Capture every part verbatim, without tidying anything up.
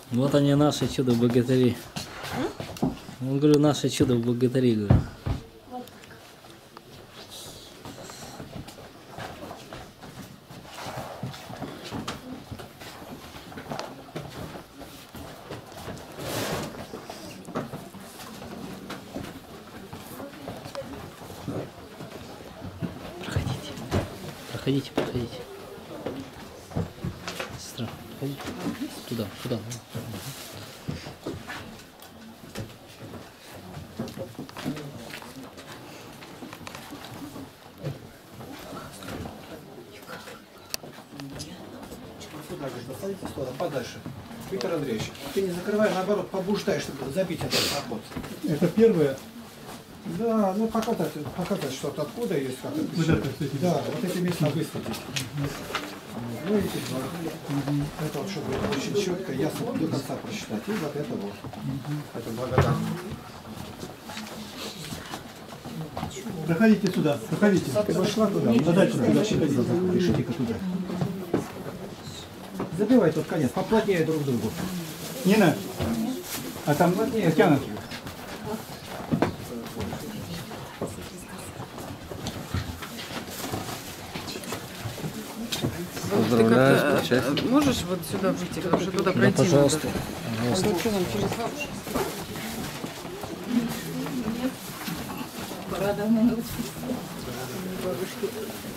Вот они, наши чудо-богатыри. Он, говорю, наши чудо-богатыри, говорю. Проходите. Проходите, проходите. Сестра, проходите. Туда, туда. Садитесь туда, подальше. Виктор Андреевич, ты не закрывай, наоборот, побуждай, чтобы забить этот проход. Это первое? Да, ну показать, показать что-то откуда есть. Как это вот это, да, вот эти места высветить. Ну и эти два. Это вот, чтобы очень четко, ясно до конца прочитать. И вот это вот. Это благодарно. Проходите сюда, проходите. Ты пошла туда? Подальше, туда, решите-ка туда. Забивай тот конец, поплотнее друг к другу. Нина, а там Татьяна. Поздравляю, ты как, можешь вот сюда выйти, потому что туда пройти да, пожалуйста, надо. пожалуйста. А что нам через бабушку? Пора давно научиться. Бабушки.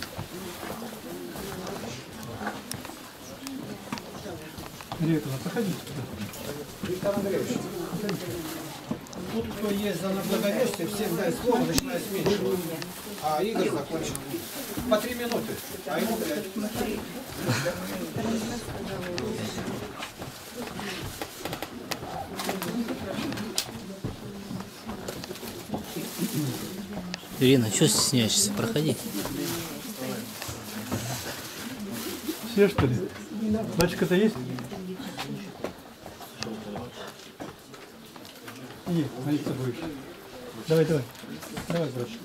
Рекла, проходите туда. Виктор Андреевич, тут кто есть за благовестие, всем дай слово, начиная с меньшего. А Игорь закончил. По три минуты, а ему пять. Ирина, что стесняешься? Проходи. Все, что ли? Батюшка-то есть? Иди, молиться будешь. Давай, давай. Давай, братчик.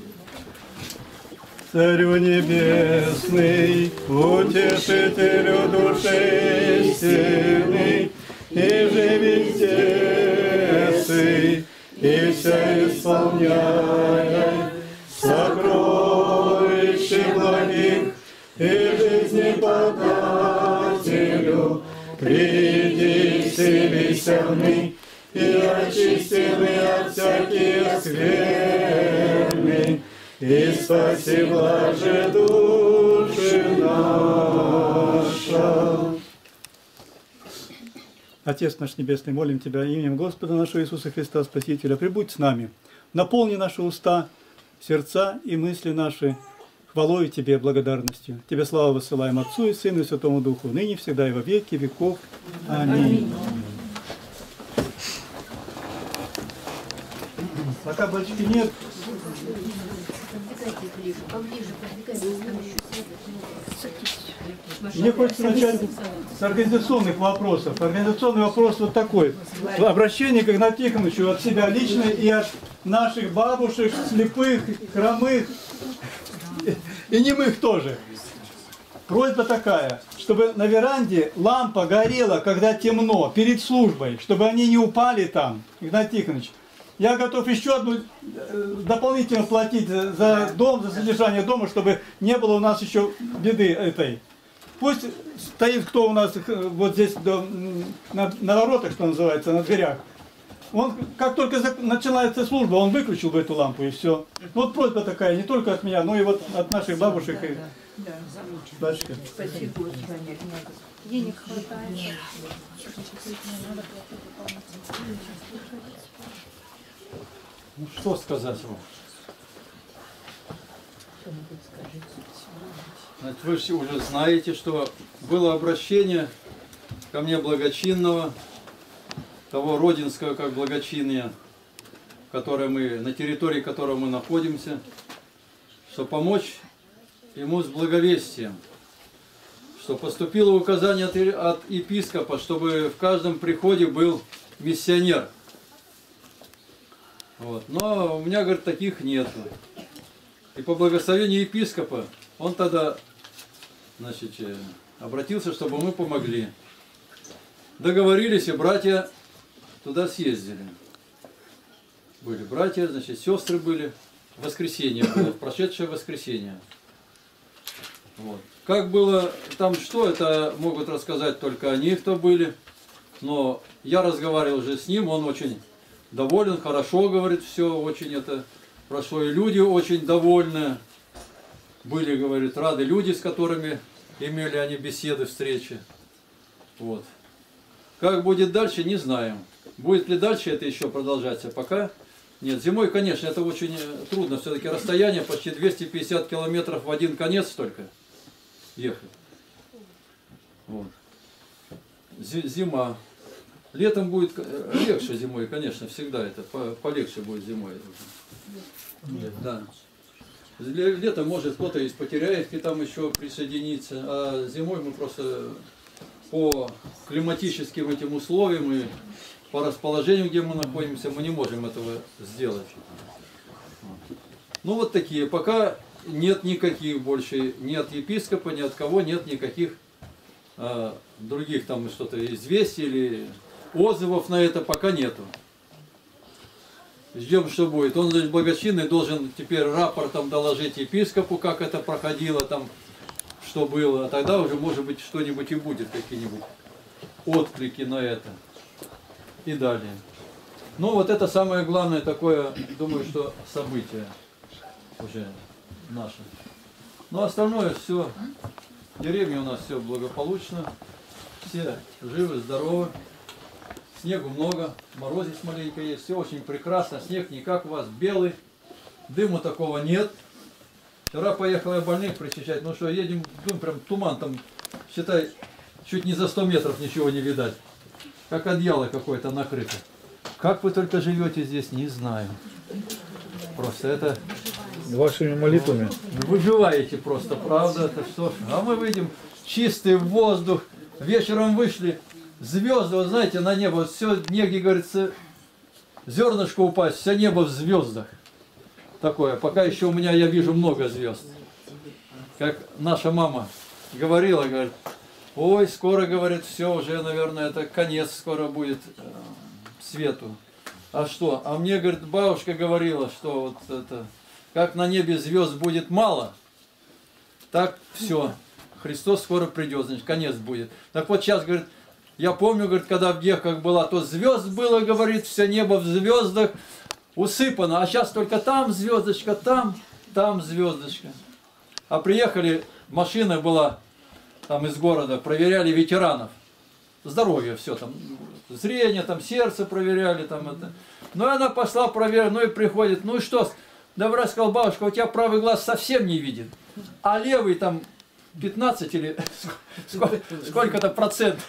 Царю небесный, утешителю души сильный, и живи сердце, и вся исполняй сокровища благих, и жизни подателю, приди вселися и очистены от всяких скверны, и спаси блаже души наша. Отец наш Небесный, молим Тебя именем Господа нашего Иисуса Христа, Спасителя, прибудь с нами, наполни наши уста, сердца и мысли наши хвалою Тебе, благодарностью. Тебе славу высылаем Отцу и Сыну и Святому Духу, ныне, всегда и во веки веков. Аминь. Пока батюшки нет. Мне хочется начать с организационных вопросов. Организационный вопрос вот такой. Обращение к Игнатию Тихоновичу от себя лично и от наших бабушек, слепых, хромых и немых тоже. Просьба такая, чтобы на веранде лампа горела, когда темно, перед службой, чтобы они не упали там. Игнатий Тихонович, я готов еще одну дополнительно платить за дом, за содержание дома, чтобы не было у нас еще беды этой. Пусть стоит кто у нас вот здесь на, на воротах, что называется, на дверях. Он, как только начинается служба, он выключил бы эту лампу и все. Вот просьба такая, не только от меня, но и вот от наших бабушек и батюшка. Спасибо. Денег хватает. Ну что сказать вам? Значит, вы все уже знаете, что было обращение ко мне благочинного, того родинского как благочиния, которое мы, на территории которого мы находимся, что помочь ему с благовестием, что поступило указание от, от епископа, чтобы в каждом приходе был миссионер. Вот. Но у меня, говорит, таких нету. И по благословению епископа он тогда, значит, обратился, чтобы мы помогли. договорились, и братья туда съездили. Были братья, значит, сестры были. В воскресенье было, в прошедшее воскресенье. Вот. Как было там что, это могут рассказать только они, кто были. Но я разговаривал уже с ним, он очень доволен, хорошо говорит, все очень это прошло. И люди очень довольны. Были, говорит, рады люди, с которыми имели они беседы, встречи. Вот. Как будет дальше, не знаем. Будет ли дальше это еще продолжаться, пока нет. Зимой, конечно, это очень трудно. Все-таки расстояние почти двести пятьдесят километров в один конец только ехать. Вот. Зима. Летом будет легче зимой, конечно, всегда это полегче будет зимой. Да. Летом может кто-то из Потеряевки там еще присоединиться, а зимой мы просто по климатическим этим условиям и по расположению, где мы находимся, мы не можем этого сделать. Ну вот такие, пока нет никаких больше, ни от епископа, ни от кого нет никаких а, других там что-то известий или отзывов на это пока нету. Ждем, что будет. Он, значит, благочинный должен теперь рапортом доложить епископу, как это проходило, там, что было. А тогда уже, может быть, что-нибудь и будет, какие-нибудь отклики на это. И далее. Ну, вот это самое главное такое, думаю, что событие уже наше. Но остальное все, деревня у нас все благополучно, все живы, здоровы. Снегу много, морозец маленько есть, все очень прекрасно. Снег не как у вас, белый, дыма такого нет. Вчера поехал я больных причащать, ну что, едем, дым, прям туман там, считай, чуть не за сто метров ничего не видать. Как одеяло какое-то накрыто. Как вы только живете здесь, не знаю. Просто это... Вашими молитвами. Выживаете просто, правда, это что ж. А мы выйдем, чистый воздух, вечером вышли, звезды, вот знаете, на небо, вот все, негде, говорится, зернышко упасть, все небо в звездах. Такое, пока еще у меня, я вижу много звезд. Как наша мама говорила, говорит, ой, скоро, говорит, все, уже, наверное, это конец скоро будет э, свету. А что? А мне, говорит, бабушка говорила, что вот это, как на небе звезд будет мало, так все, Христос скоро придет, значит, конец будет. Так вот сейчас, говорит, я помню, говорит, когда в Гехах была, то звезд было, говорит, все небо в звездах усыпано, а сейчас только там звездочка, там, там звездочка. А приехали, машина была там из города, проверяли ветеранов, здоровье все там, зрение, там сердце проверяли, там это. Ну и она пошла проверять, ну и приходит, ну и что, добра сказал, бабушка, у тебя правый глаз совсем не видит, а левый там пятнадцать или сколько-то процентов.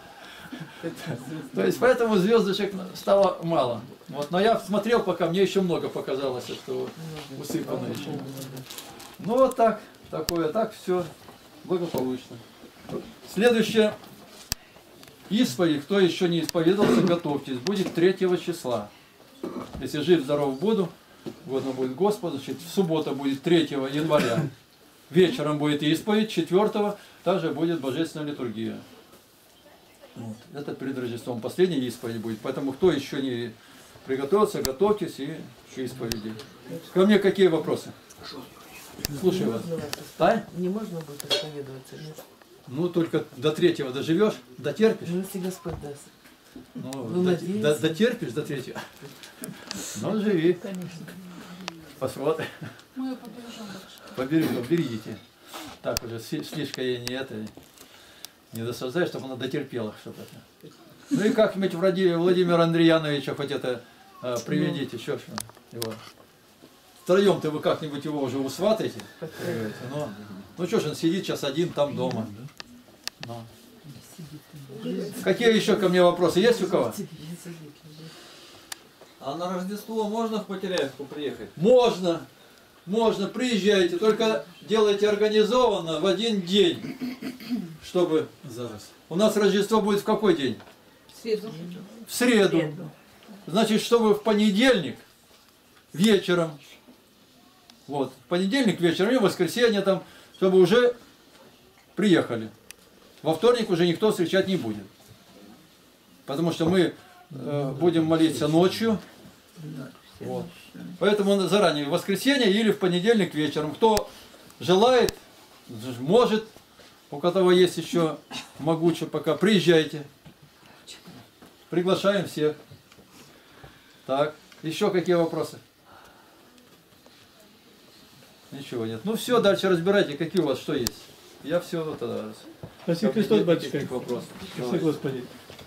То есть поэтому звездочек стало мало. Вот, но я смотрел, пока мне еще много показалось, что усыпано еще. Ну вот так, такое, так все благополучно. Следующее. Исповедь, кто еще не исповедовался, готовьтесь. Будет третьего числа. Если жив, здоров буду, годно будет Господу, значит, в субботу будет третьего января. Вечером будет исповедь, четвёртого также будет божественная литургия. Вот. Это перед Рождеством. Последняя исповедь будет. Поэтому кто еще не приготовился, готовьтесь и к исповеди. Ко мне какие вопросы? Слушаю вас. А? Не можно будет исповедоваться, нет? Ну, только до третьего доживешь, дотерпишь. Ну, если Господь даст. Ну, Вы до, надеетесь? до, дотерпишь до третьего. Ну, живи. Конечно. Посмотрим. Мы ее побережем дальше. Побережем, берегите. Так уже слишком я не это, не досаждаю, чтобы она дотерпела что-то. Ну и как-нибудь Владимира Андреяновича хоть это а, приведите, что ж его. Втроем-то вы как-нибудь его уже усватаете. Ну, ну что ж, он сидит сейчас один там дома. Ну. Какие еще ко мне вопросы есть у кого? А на Рождество можно в Потеряевку приехать? Можно, можно, приезжайте, только делайте организованно в один день, чтобы... У нас Рождество будет в какой день? В среду. В среду. Значит, чтобы в понедельник вечером, вот, в понедельник вечером и в воскресенье там, чтобы уже приехали. Во вторник уже никто встречать не будет. потому что мы э, будем молиться ночью. Вот. Поэтому заранее в воскресенье или в понедельник вечером. Кто желает, может, у кого есть еще могучее пока, приезжайте. Приглашаем всех. Так, еще какие вопросы? Ничего нет. Ну все, дальше разбирайте, какие у вас, что есть. Я все тогда. Спасибо, Христос, батюшка. Вопрос. Спасибо, Господи.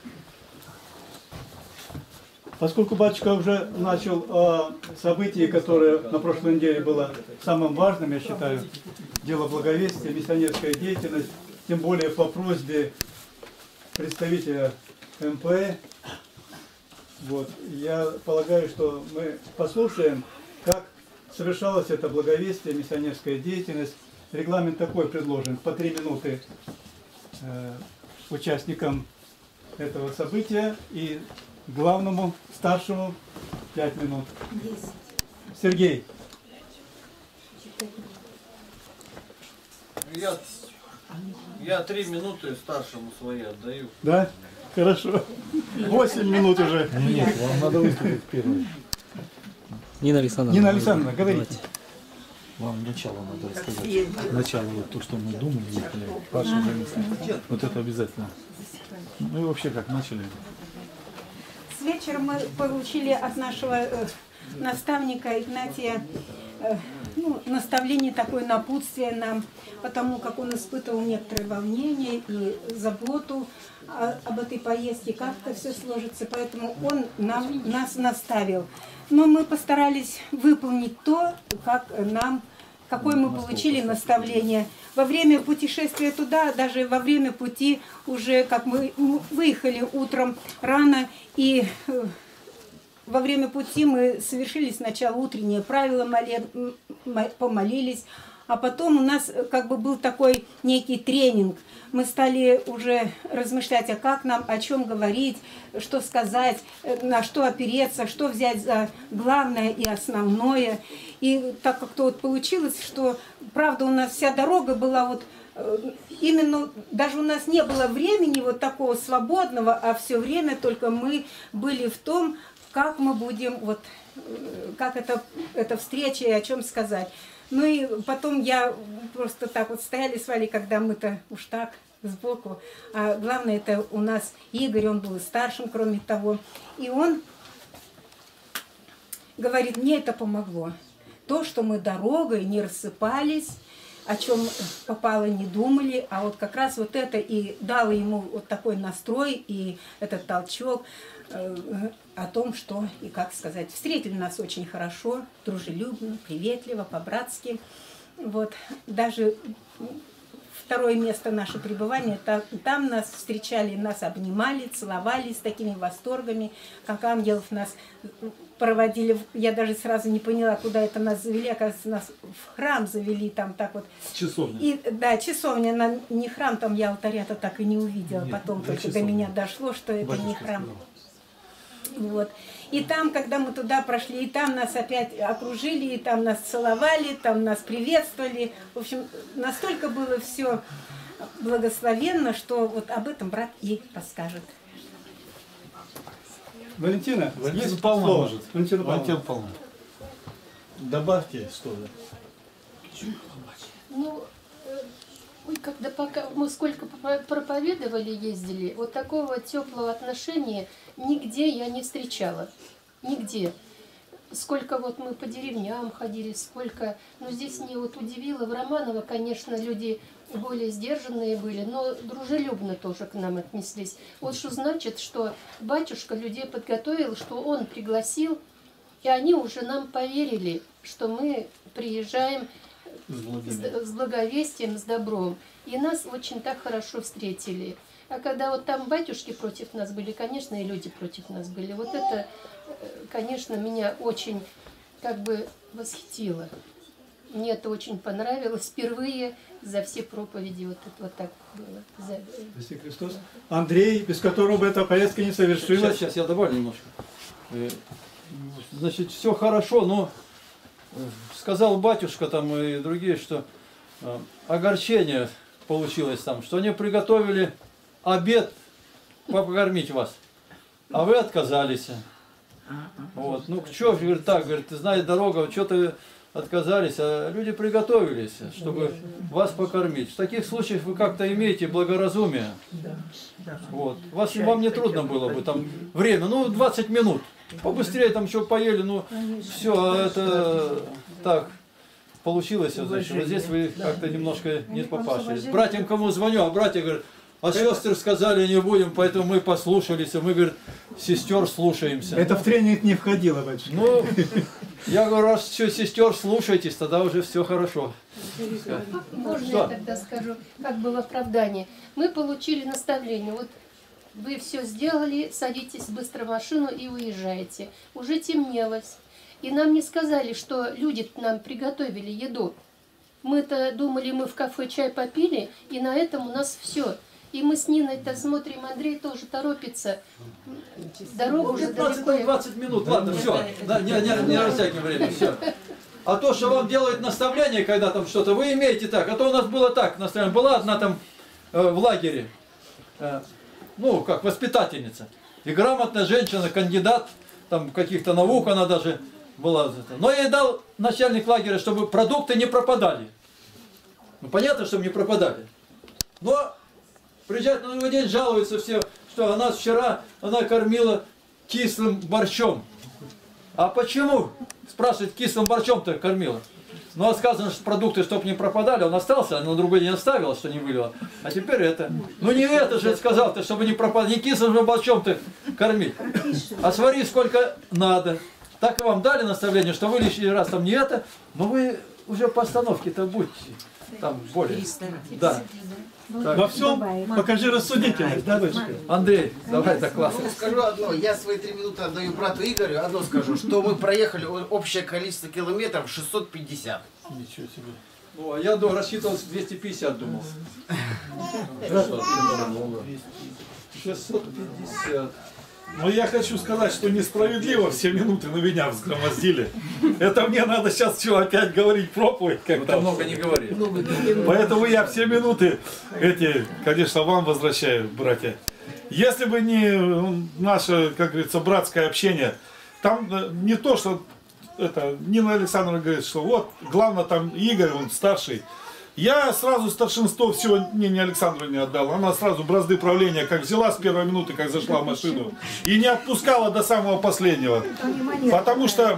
Поскольку батюшка уже начал о событии, которое на прошлой неделе было самым важным, я считаю, дело благовестия, миссионерская деятельность, тем более по просьбе представителя эм пэ, вот, я полагаю, что мы послушаем, как совершалось это благовестие, миссионерская деятельность. Регламент такой предложен: по три минуты э, участникам этого события и главному, старшему пять минут. Сергей. Я, я три минуты старшему свои отдаю. Да? Хорошо. Восемь минут уже. Нет, вам надо выступить первой. Нина Александровна. Нина Александровна, говорите. Давайте. Вам начало надо рассказать. Начало, вот то, что мы думали, ваши мысли. Вот это обязательно. Ну и вообще, как начали. С вечера мы получили от нашего э, наставника Игнатия э, ну, наставление такое, напутствие нам, потому как он испытывал некоторые волнения и заботу о, об этой поездке, как это все сложится, поэтому он нам, нас наставил. Но мы постарались выполнить то, как нам, какое мы получили наставление. Во время путешествия туда, даже во время пути, уже как мы выехали утром рано, и во время пути мы совершили сначала утреннее правило, помолились, а потом у нас как бы был такой некий тренинг. Мы стали уже размышлять, а как нам, о чем говорить, что сказать, на что опереться, что взять за главное и основное. И так как-то вот получилось, что, правда, у нас вся дорога была вот именно, даже у нас не было времени вот такого свободного, а все время только мы были в том, как мы будем, вот, как это, эта встреча и о чем сказать. Ну и потом я просто так вот стояли с Валей, когда мы-то уж так сбоку. А главное, это у нас Игорь, он был старшим, кроме того. И он говорит, мне это помогло. То, что мы дорогой не рассыпались, о чем попало не думали, а вот как раз вот это и дало ему вот такой настрой и этот толчок э, о том, что и как сказать. Встретили нас очень хорошо, дружелюбно, приветливо, по-братски. Вот. Даже второе место наше пребывания, там, там нас встречали, нас обнимали, целовали с такими восторгами, как ангелов нас проводили. Я даже сразу не поняла, куда это нас завели. Оказывается, нас в храм завели, там так вот. Часовня. И, да, часовня, на, не храм, там я алтаря-то так и не увидела. Нет, потом да, только часовня. до меня дошло, что это Батюшка не храм. сказал. Вот. И там, когда мы туда прошли, и там нас опять окружили, и там нас целовали, там нас приветствовали. В общем, настолько было все благословенно, что вот об этом брат и расскажет. Валентина, Валентина есть Павловна слово? может. Валентина Павловна. Валентина Павловна. Добавьте что-то. Ну, э, ой, когда пока мы сколько проповедовали, ездили, вот такого теплого отношения нигде я не встречала. Нигде. Сколько вот мы по деревням ходили, сколько... Но здесь мне вот удивило, в Романово, конечно, люди более сдержанные были, но дружелюбно тоже к нам отнеслись. Вот что значит, что батюшка людей подготовил, что он пригласил, и они уже нам поверили, что мы приезжаем с, с благовестием, с добром. И нас очень так хорошо встретили. А когда вот там батюшки против нас были, конечно, и люди против нас были. Вот это, конечно, меня очень как бы восхитило. Мне это очень понравилось. Впервые за все проповеди вот это вот так было. За... Спасибо, Христос. Андрей, без которого бы эта поездка не совершилась. Сейчас, сейчас я добавлю немножко. Значит, все хорошо, но сказал батюшка там и другие, что огорчение получилось там, что они приготовили обед покормить вас. а вы отказались. Вот. Ну, что, говорит, так, говорит, ты знаешь дорогу, что-то отказались, а люди приготовились, чтобы вас покормить. В таких случаях вы как-то имеете благоразумие. Вот. Вас, вам не трудно было бы там время, ну, двадцать минут. Побыстрее там что поели, ну, все, это так получилось. Значит, вот здесь вы как-то немножко не попашились. Братьям кому звоню, а братья говорят, а сестры сказали не будем, поэтому мы послушались, а мы, говорит, сестер слушаемся. Это в тренинг не входило, батюшка. Ну, я говорю, раз все сестер слушаетесь, тогда уже все хорошо. Можно Что? я тогда скажу, как было оправдание? Мы получили наставление, вот вы все сделали, садитесь быстро в машину и уезжаете. Уже темнелось. И нам не сказали, что люди нам приготовили еду. Мы-то думали, мы в кафе чай попили, и на этом у нас все. И мы с Ниной-то смотрим, Андрей тоже торопится. Дорога уже далеко. двадцать минут, ладно, все. Да, не, не, не растягивай время, все. А то, что вам делают наставление, когда там что-то, вы имеете так. А то у нас было так, наставление. Была одна там э, в лагере, э, ну, как воспитательница. И грамотная женщина, кандидат там каких-то наук, она даже была. Но ей дал начальник лагеря, чтобы продукты не пропадали. Ну, понятно, чтобы не пропадали. Но приезжают на новый день, жалуются все, что она вчера, она кормила кислым борщом. А почему? Спрашивает, кислым борщом-то кормила. Ну, а сказано, что продукты, чтобы не пропадали, он остался, а на другой день оставила, что не вылила. А теперь это. Ну, не это же сказал-то, чтобы не пропадали, не кислым же борщом-то кормить. А свари сколько надо. Так вам дали наставление, что вы лишний раз там не это, но вы уже по остановке-то будьте там более. Да. Так. Во всем покажи рассудительность, да, дочка? Андрей, давай, так классно. Ну, скажу одно, я свои три минуты отдаю брату Игорю, одно скажу, что мы проехали общее количество километров шестьсот пятьдесят. Ничего себе. О, я думал, рассчитывал двести пятьдесят, думал. шестьсот пятьдесят. Но я хочу сказать, что несправедливо все минуты на меня взгромоздили. Это мне надо сейчас что, опять говорить проповедь? Как там много не говори. Поэтому я все минуты эти, конечно, вам возвращаю, братья. Если бы не наше, как говорится, братское общение, там не то, что это, Нина Александровна говорит, что вот, главное там Игорь, он старший. Я сразу старшинство все Нине Александровне отдал. Она сразу бразды правления как взяла с первой минуты, как зашла в машину. И не отпускала до самого последнего. Потому что,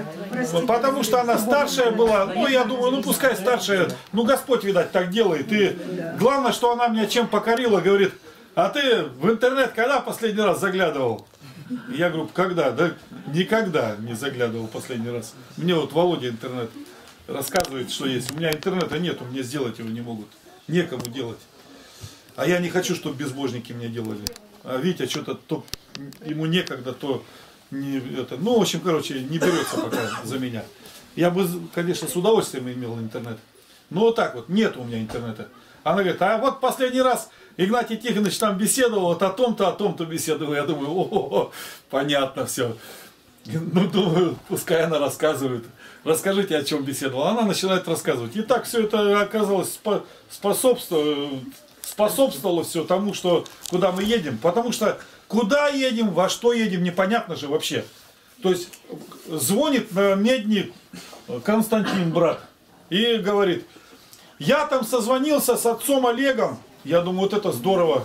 потому что она старшая была. Ну, я думаю, ну пускай старшая. Ну, Господь, видать, так делает. И главное, что она меня чем покорила, говорит, а ты в интернет когда последний раз заглядывал? Я говорю, когда? Да никогда не заглядывал последний раз. Мне вот Володя интернет рассказывает, что есть. У меня интернета нету, мне сделать его не могут. Некому делать. А я не хочу, чтобы безбожники мне делали. А Витя что-то то ему некогда, то не это. Ну, в общем, короче, не берется пока за меня. Я бы, конечно, с удовольствием имел интернет. Но вот так вот, нет у меня интернета. Она говорит, а вот последний раз Игнатий Тихонович там беседовал, вот о том-то, о том-то беседовал. Я думаю, о-о-о, понятно все. Ну, думаю, пускай она рассказывает. Расскажите, о чем беседовала. Она начинает рассказывать. И так все это оказалось способствовало, способствовало все тому, что куда мы едем. Потому что куда едем, во что едем, непонятно же вообще. То есть звонит на медник Константин, брат, и говорит, я там созвонился с отцом Олегом. Я думаю, вот это здорово.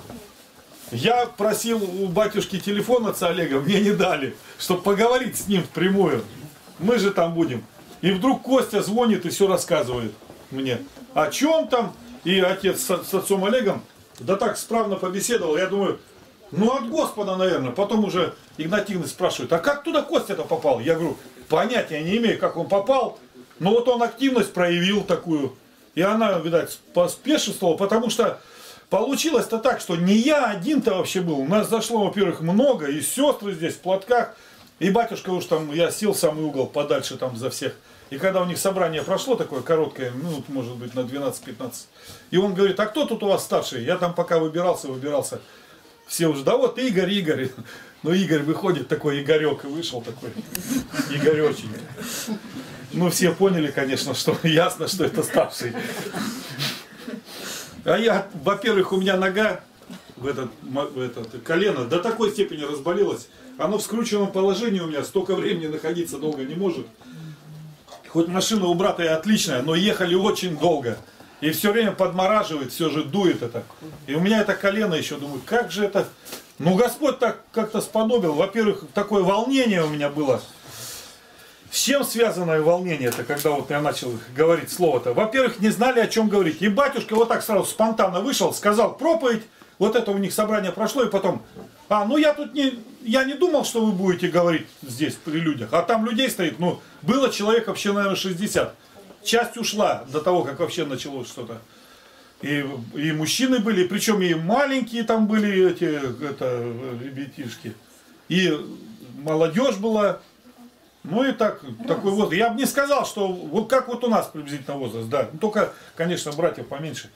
Я просил у батюшки телефон отца Олега, мне не дали, чтобы поговорить с ним впрямую. Мы же там будем. И вдруг Костя звонит и все рассказывает мне. О чем там? И отец с, с отцом Олегом, да так справно побеседовал. Я думаю, ну от Господа, наверное. Потом уже Игнатьевна спрашивает, а как туда Костя-то попал? Я говорю, понятия не имею, как он попал. Но вот он активность проявил такую. И она, видать, поспешествовала, потому что получилось-то так, что не я один-то вообще был. У нас зашло, во-первых, много, и сестры здесь в платках. И батюшка уж там, я сел в самый угол подальше там за всех. И когда у них собрание прошло такое короткое, ну, может быть, на двенадцать-пятнадцать. И он говорит, а кто тут у вас старший? Я там пока выбирался, выбирался. Все уже, да вот Игорь, Игорь. Ну, Игорь выходит такой, Игорек, и вышел такой, Игоречек. Ну, все поняли, конечно, что ясно, что это старший. А я, во-первых, у меня нога в этот, в этот колено до такой степени разболелось. Оно в скрученном положении у меня, столько времени находиться долго не может. Хоть машина у брата и отличная, но ехали очень долго. И все время подмораживает, все же дует это. И у меня это колено еще, думаю, как же это... Ну, Господь так как-то сподобил. Во-первых, такое волнение у меня было. С чем связанное волнение это, когда вот я начал говорить слово-то? Во-первых, не знали, о чем говорить. И батюшка вот так сразу спонтанно вышел, сказал проповедь. Вот это у них собрание прошло, и потом... А, ну я тут не... Я не думал, что вы будете говорить здесь при людях. А там людей стоит, ну, было человек вообще, наверное, шестьдесят. Часть ушла до того, как вообще началось что-то. И, и мужчины были, причем и маленькие там были эти это, ребятишки. И молодежь была. Ну и так, такой вот. Я бы не сказал, что вот как вот у нас приблизительно возраст, да. Ну, только, конечно, братьев поменьше.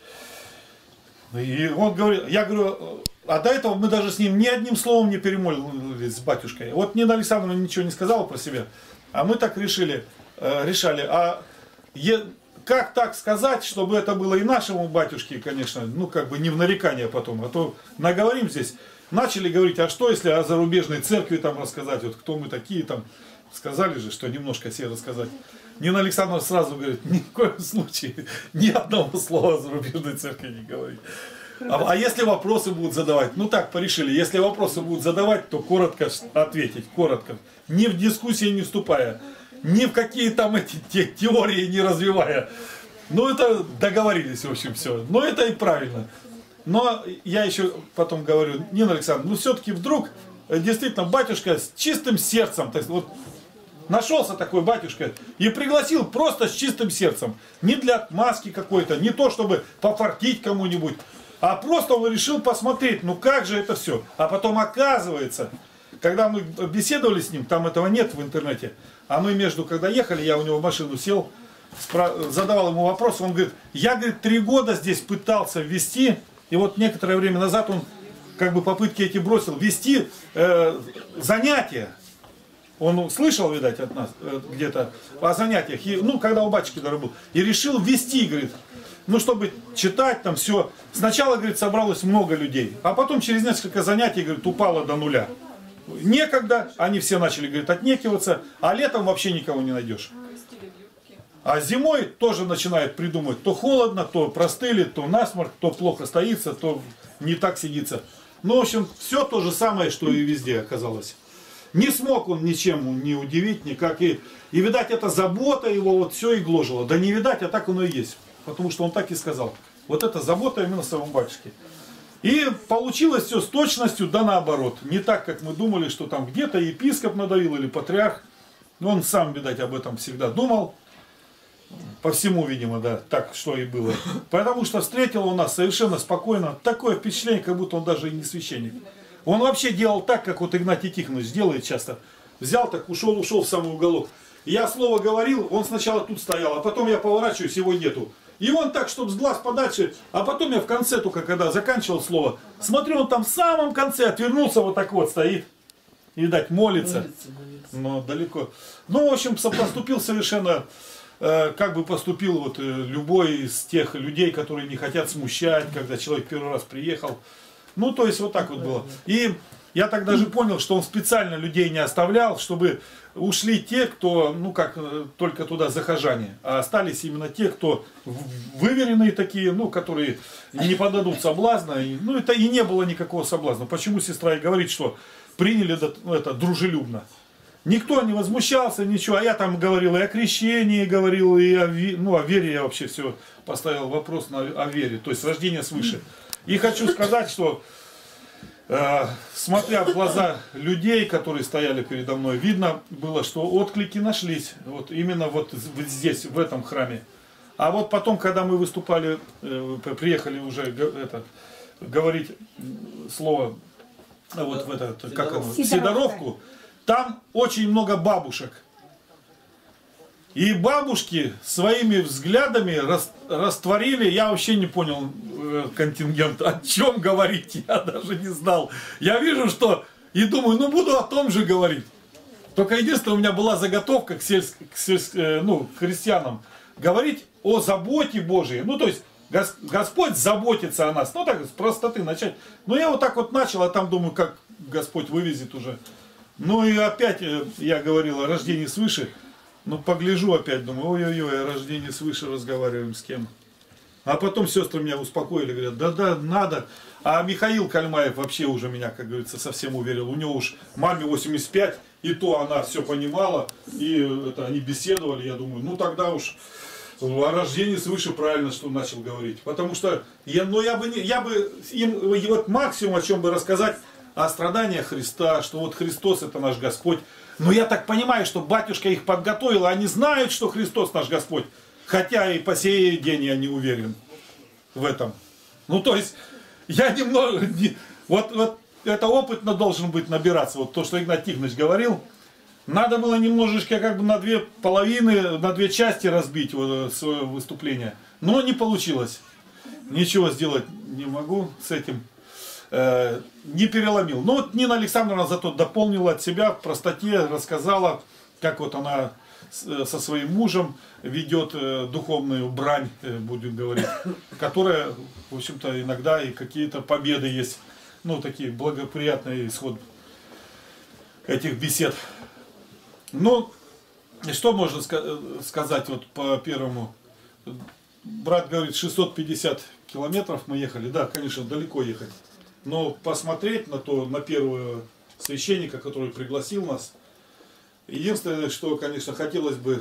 И он говорит, я говорю, а до этого мы даже с ним ни одним словом не перемолвились с батюшкой. Вот Нина Александровна ничего не сказала про себя, а мы так решили, э, решали. А е, как так сказать, чтобы это было и нашему батюшке, конечно, ну как бы не в нарекание потом, а то наговорим здесь. Начали говорить, а что если о зарубежной церкви там рассказать, вот кто мы такие там, сказали же, что немножко о себе рассказать. Нина Александровна сразу говорит, ни в коем случае ни одного слова о зарубежной церкви не говорить. А, а если вопросы будут задавать, ну так порешили, если вопросы будут задавать, то коротко ответить, коротко, ни в дискуссии не вступая, ни в какие там эти те, теории не развивая. Ну это договорились, в общем, все. Но это и правильно. Но я еще потом говорю, Нина Александровна, ну все-таки вдруг действительно батюшка с чистым сердцем, так, вот, нашелся такой батюшка и пригласил просто с чистым сердцем. Не для отмазки какой-то, не то чтобы пофартить кому-нибудь, а просто он решил посмотреть, ну как же это все. А потом оказывается, когда мы беседовали с ним, там этого нет в интернете, а мы между, когда ехали, я у него в машину сел, задавал ему вопрос, он говорит, я, говорит, три года здесь пытался ввести, и вот некоторое время назад он как бы попытки эти бросил, вести э, занятия. Он слышал, видать, от нас э, где-то о занятиях, и, ну, когда у батюшки даже был, и решил вести, говорит, ну, чтобы читать там все. Сначала, говорит, собралось много людей, а потом через несколько занятий, говорит, упало до нуля. Некогда, они все начали, говорит, отнекиваться, а летом вообще никого не найдешь. А зимой тоже начинают придумывать, то холодно, то простыли, то насморк, то плохо стоится, то не так сидится. Ну, в общем, все то же самое, что и везде оказалось. Не смог он ничем не удивить, никак. И, и видать, эта забота его вот все и гложила. Да не видать, а так оно и есть. Потому что он так и сказал. Вот эта забота именно своему батюшке. И получилось все с точностью, да наоборот. Не так, как мы думали, что там где-то епископ надавил или патриарх. Он сам, видать, об этом всегда думал. По всему, видимо, да, так что и было. Потому что встретил он нас совершенно спокойно. Такое впечатление, как будто он даже и не священник. Он вообще делал так, как вот Игнатий Тихонович делает часто. Взял так, ушел, ушел в самый уголок. Я слово говорил, он сначала тут стоял, а потом я поворачиваюсь, его нету. И он так, чтобы с глаз подальше, а потом я в конце только, когда заканчивал слово, смотрю, он там в самом конце отвернулся, вот так вот стоит. И, видать, молится. молится, молится. Но далеко. Ну, в общем, поступил совершенно... как бы поступил вот любой из тех людей, которые не хотят смущать, когда человек первый раз приехал. Ну, то есть вот так вот было. И я так даже понял, что он специально людей не оставлял, чтобы ушли те, кто, ну как, только туда захожане, а остались именно те, кто выверенные такие, ну, которые не подадут соблазна. И, ну, это и не было никакого соблазна. Почему сестра и говорит, что приняли это, это дружелюбно? Никто не возмущался, ничего. А я там говорил и о крещении, говорил и о, ну, о вере. Я вообще все поставил вопрос на, о вере, то есть рождение свыше. И хочу сказать, что э, смотря в глаза людей, которые стояли передо мной, видно было, что отклики нашлись. Вот именно вот здесь, в этом храме. А вот потом, когда мы выступали, э, приехали уже это, говорить слово вот в этот, как оно, Сидоровку. Там очень много бабушек. И бабушки своими взглядами рас, растворили, я вообще не понял э, контингент, о чем говорить, я даже не знал. Я вижу, что, и думаю, ну буду о том же говорить. Только единственное, у меня была заготовка к, сельск, к, сельск, э, ну, к христианам, говорить о заботе Божией. Ну, то есть, Гос, Господь заботится о нас. Ну так, с простоты начать. Но я вот так вот начал, а там думаю, как Господь вывезет уже. Ну и опять я говорил о рождении свыше. Ну погляжу опять, думаю, ой-ой-ой, о рождении свыше разговариваем с кем. А потом сестры меня успокоили, говорят, да-да, надо. А Михаил Кальмаев вообще уже меня, как говорится, совсем уверил. У него уж маме восемьдесят пять, и то она все понимала, и это, они беседовали. Я думаю, ну тогда уж о рождении свыше правильно, что начал говорить. Потому что я, ну, я, бы, не, я бы им вот максимум, о чем бы рассказать, о страданиях Христа, что вот Христос это наш Господь. Но я так понимаю, что батюшка их подготовил, они знают, что Христос наш Господь. Хотя и по сей день я не уверен в этом. Ну, то есть, я немного... Не, вот, вот это опытно должен быть набираться. Вот то, что Игнат Тихонович говорил. Надо было немножечко как бы на две половины, на две части разбить вот, свое выступление. Но не получилось. Ничего сделать не могу с этим. Э, не переломил. Но вот Нина Александровна зато дополнила от себя в простоте, рассказала, как вот она со своим мужем ведет э, духовную брань, э, будем говорить, которая, в общем-то, иногда и какие-то победы есть, ну, такие благоприятные исход этих бесед. Ну, что можно ска- сказать вот по первому? Брат говорит, шестьсот пятьдесят километров мы ехали, да, конечно, далеко ехать, но посмотреть на то, на первого священника, который пригласил нас. Единственное, что, конечно, хотелось бы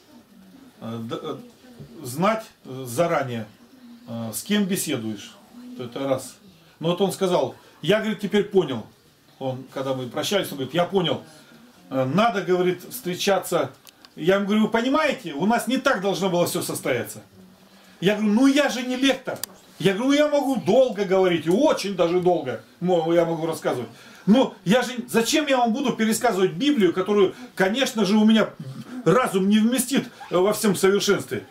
э, знать заранее, э, с кем беседуешь. Это раз. Но вот он сказал, я, говорит, теперь понял. Он, когда мы прощались, он говорит, я понял. Э, надо, говорит, встречаться. Я ему говорю, вы понимаете, у нас не так должно было все состояться. Я говорю, ну я же не лектор. Я говорю, ну я могу долго говорить, и очень даже долго я могу рассказывать. Но я же, зачем я вам буду пересказывать Библию, которую, конечно же, у меня разум не вместит во всем совершенстве.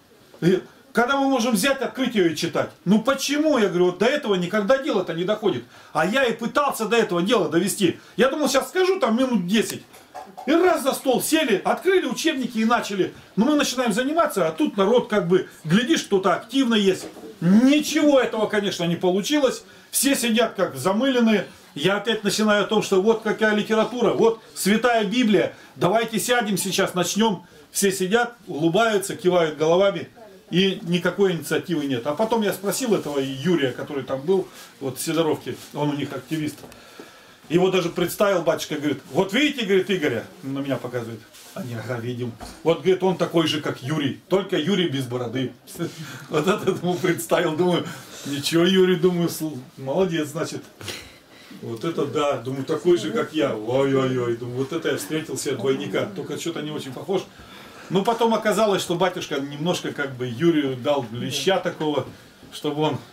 И когда мы можем взять, открыть ее и читать. Ну почему? Я говорю, вот до этого никогда дело-то не доходит. А я и пытался до этого дела довести. Я думал, сейчас скажу там минут десять. И раз за стол сели, открыли учебники и начали. Ну мы начинаем заниматься, а тут народ как бы, глядишь, кто-то активно есть. Ничего этого, конечно, не получилось. Все сидят как замыленные. Я опять начинаю о том, что вот какая литература, вот Святая Библия, давайте сядем сейчас, начнем. Все сидят, улыбаются, кивают головами, и никакой инициативы нет. А потом я спросил этого Юрия, который там был, вот в Сидоровке, он у них активист. Его даже представил, батюшка, говорит, вот видите, говорит, Игоря, на меня показывает. Они, ага, видим. Вот, говорит, он такой же, как Юрий, только Юрий без бороды. Вот это ему представил, думаю, ничего, Юрий, думаю, молодец, значит. Вот это да, думаю, такой же, как я. Ой-ой-ой, думаю, вот это я встретил себе двойника. Только что-то не очень похож. Но потом оказалось, что батюшка немножко как бы Юрию дал леща такого, чтобы он...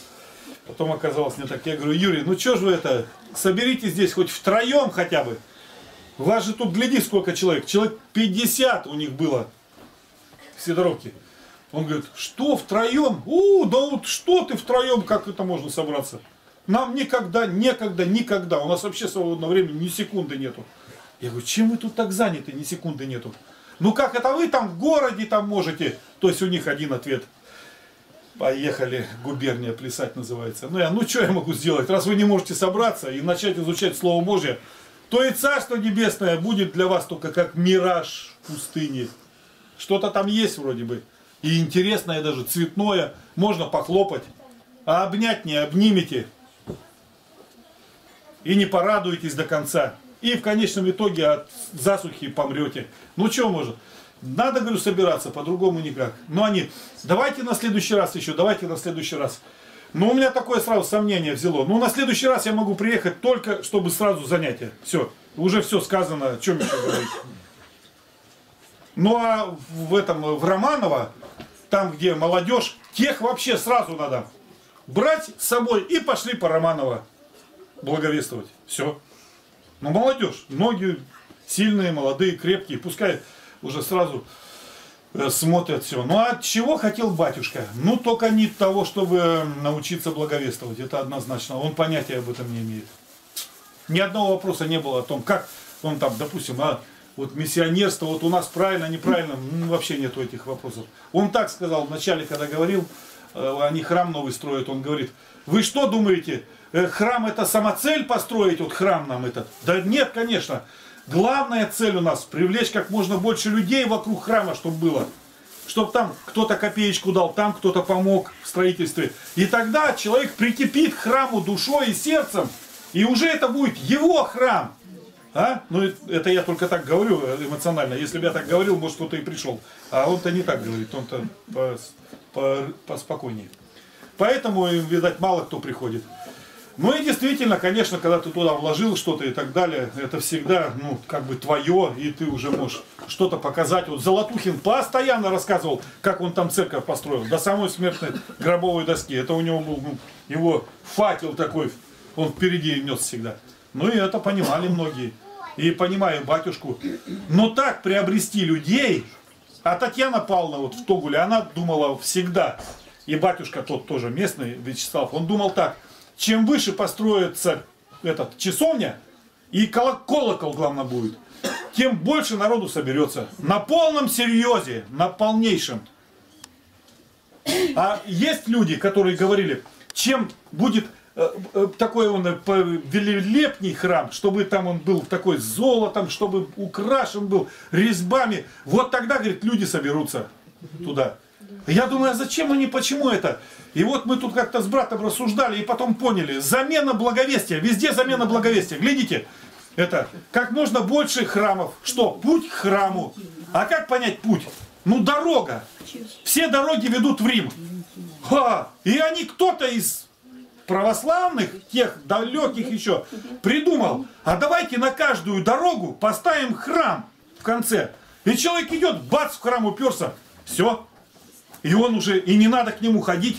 Потом оказалось не так. Я говорю, Юрий, ну что же вы это, соберитесь здесь хоть втроем хотя бы. У вас же тут, гляди, сколько человек. Человек пятьдесят у них было в Сидоровке. Он говорит, что втроем? У, да вот что ты втроем, как это можно собраться? Нам никогда, некогда, никогда. У нас вообще свободного времени ни секунды нету. Я говорю, чем вы тут так заняты, ни секунды нету? Ну как это вы там в городе там можете? То есть у них один ответ. Поехали, губерния плясать называется. Ну я, ну что я могу сделать? Раз вы не можете собраться и начать изучать Слово Божье, то и Царство Небесное будет для вас только как мираж в пустыне. Что-то там есть вроде бы. И интересное даже, цветное. Можно похлопать. А обнять не обнимете. И не порадуетесь до конца. И в конечном итоге от засухи помрете. Ну что может? Надо, говорю, собираться, по-другому никак. Но они, давайте на следующий раз еще, давайте на следующий раз. Но у меня такое сразу сомнение взяло. Ну на следующий раз я могу приехать только, чтобы сразу занятие. Все, уже все сказано, о чем еще говорить. Ну а в этом, в Романово, там где молодежь, тех вообще сразу надо брать с собой и пошли по Романово благовествовать. Все. Но молодежь, многие сильные, молодые, крепкие, пускай уже сразу э, смотрят все. Ну а чего хотел батюшка? Ну только не того, чтобы научиться благовествовать. Это однозначно. Он понятия об этом не имеет. Ни одного вопроса не было о том, как он там, допустим, а вот миссионерство, вот у нас правильно, неправильно, ну, вообще нету этих вопросов. Он так сказал вначале, когда говорил, они храм новый строят, он говорит, вы что думаете, храм это самоцель построить, вот храм нам этот? Да нет, конечно. Главная цель у нас привлечь как можно больше людей вокруг храма, чтобы было. Чтобы там кто-то копеечку дал, там кто-то помог в строительстве. И тогда человек прикипит к храму душой и сердцем, и уже это будет его храм. А? Ну, это я только так говорю эмоционально. Если бы я так говорил, может, кто-то и пришел. А он-то не так говорит, он-то поспокойнее. Поэтому, видать, мало кто приходит. Ну и действительно, конечно, когда ты туда вложил что-то и так далее, это всегда, ну, как бы твое, и ты уже можешь что-то показать. Вот Золотухин постоянно рассказывал, как он там церковь построил, до самой смертной гробовой доски. Это у него был, ну, его факел такой, он впереди нес всегда. Ну и это понимали многие. И понимаю батюшку. Но так приобрести людей, а Татьяна Павловна вот в Тогуле, она думала всегда, и батюшка тот тоже местный, Вячеслав, он думал так, чем выше построится этот часовня, и колокол, главное, будет, тем больше народу соберется. На полном серьезе, на полнейшем. А есть люди, которые говорили, чем будет э, э, такой он э, великолепный храм, чтобы там он был такой золотом, чтобы украшен был резьбами, вот тогда, говорит, люди соберутся туда. Я думаю, а зачем они, почему это? И вот мы тут как-то с братом рассуждали и потом поняли, замена благовестия, везде замена благовестия. Глядите, это как можно больше храмов. Что? Путь к храму. А как понять путь? Ну, дорога. Все дороги ведут в Рим. Ха! И они, кто-то из православных, тех далеких еще, придумал, а давайте на каждую дорогу поставим храм в конце. И человек идет, бац, в храм уперся. Все. И он уже, и не надо к нему ходить.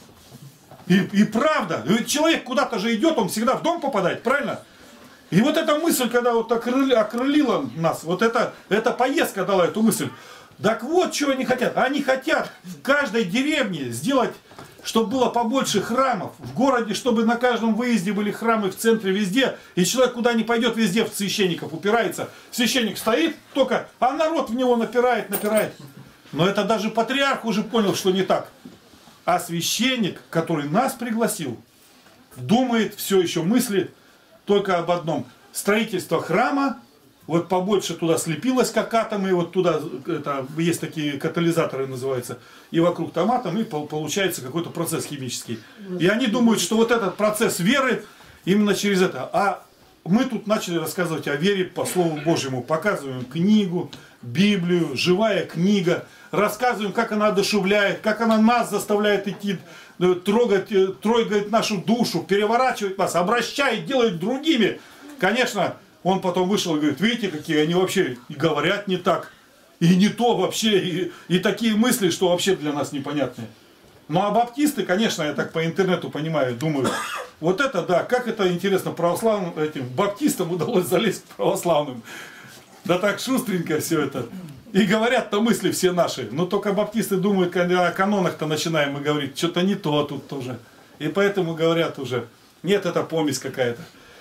И, и правда, ведь человек куда-то же идет, он всегда в дом попадает, правильно? И вот эта мысль, когда вот окрыли, окрылила нас, вот эта, эта поездка дала эту мысль. Так вот, чего они хотят. Они хотят в каждой деревне сделать, чтобы было побольше храмов. В городе, чтобы на каждом выезде были храмы, в центре, везде. И человек куда ни пойдет, везде в священников упирается. Священник стоит только, а народ в него напирает, напирает. Но это даже патриарх уже понял, что не так. А священник, который нас пригласил, думает, все еще мысли только об одном. Строительство храма, вот побольше туда слепилось, как атомы, вот туда, это, есть такие катализаторы называются, и вокруг там атом, и получается какой-то процесс химический. И они думают, что вот этот процесс веры именно через это. А мы тут начали рассказывать о вере по Слову Божьему, показываем книгу, Библию, живая книга, рассказываем, как она одушевляет, как она нас заставляет идти, трогать, трогает нашу душу, переворачивает нас, обращает, делает другими. Конечно, он потом вышел и говорит, видите, какие они вообще и говорят не так, и не то вообще, и, и такие мысли, что вообще для нас непонятные. Ну а баптисты, конечно, я так по интернету понимаю, думаю, вот это да, как это интересно православным, этим баптистам удалось залезть к православным. Да так шустренько все это. И говорят-то мысли все наши. Но только баптисты думают, когда о канонах-то начинаем мы говорить, что-то не то тут тоже. И поэтому говорят уже, нет, это помесь какая-то.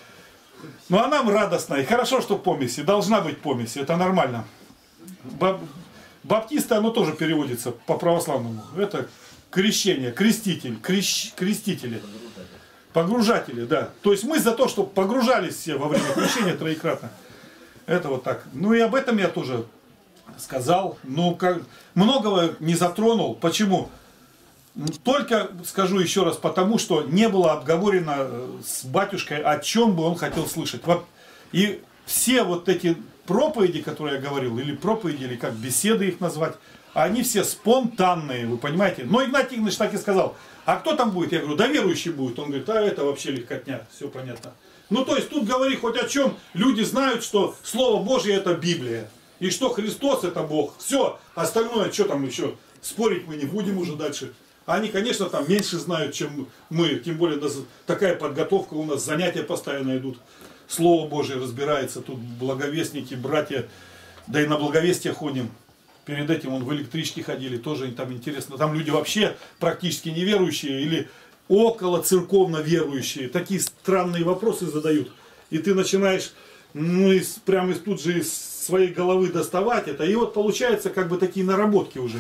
Ну а нам радостно. И хорошо, что помесь. И должна быть помесь. Это нормально. Бап... Баптисты, оно тоже переводится по православному. Это крещение, креститель, крещ... крестители. Погружатели, да. То есть мы за то, чтобы погружались все во время крещения троекратно. Это вот так. Ну и об этом я тоже сказал. Ну, как, многого не затронул. Почему? Только скажу еще раз, потому что не было обговорено с батюшкой, о чем бы он хотел слышать. И все вот эти проповеди, которые я говорил, или проповеди, или как беседы их назвать, они все спонтанные, вы понимаете. Но Игнатий Игнатьевич так и сказал, а кто там будет? Я говорю, да верующий будет. Он говорит, а это вообще легкотня, все понятно. Ну, то есть, тут говори хоть о чем. Люди знают, что Слово Божье это Библия. И что Христос это Бог. Все. Остальное, что там еще? Спорить мы не будем уже дальше. Они, конечно, там меньше знают, чем мы. Тем более, такая подготовка у нас, занятия постоянно идут. Слово Божье разбирается. Тут благовестники, братья. Да и на благовестие ходим. Перед этим он в электричке ходили. Тоже там интересно. Там люди вообще практически неверующие. Или около церковно верующие, такие странные вопросы задают, и ты начинаешь, ну, из, прямо из, тут же из своей головы доставать это, и вот получается как бы такие наработки уже,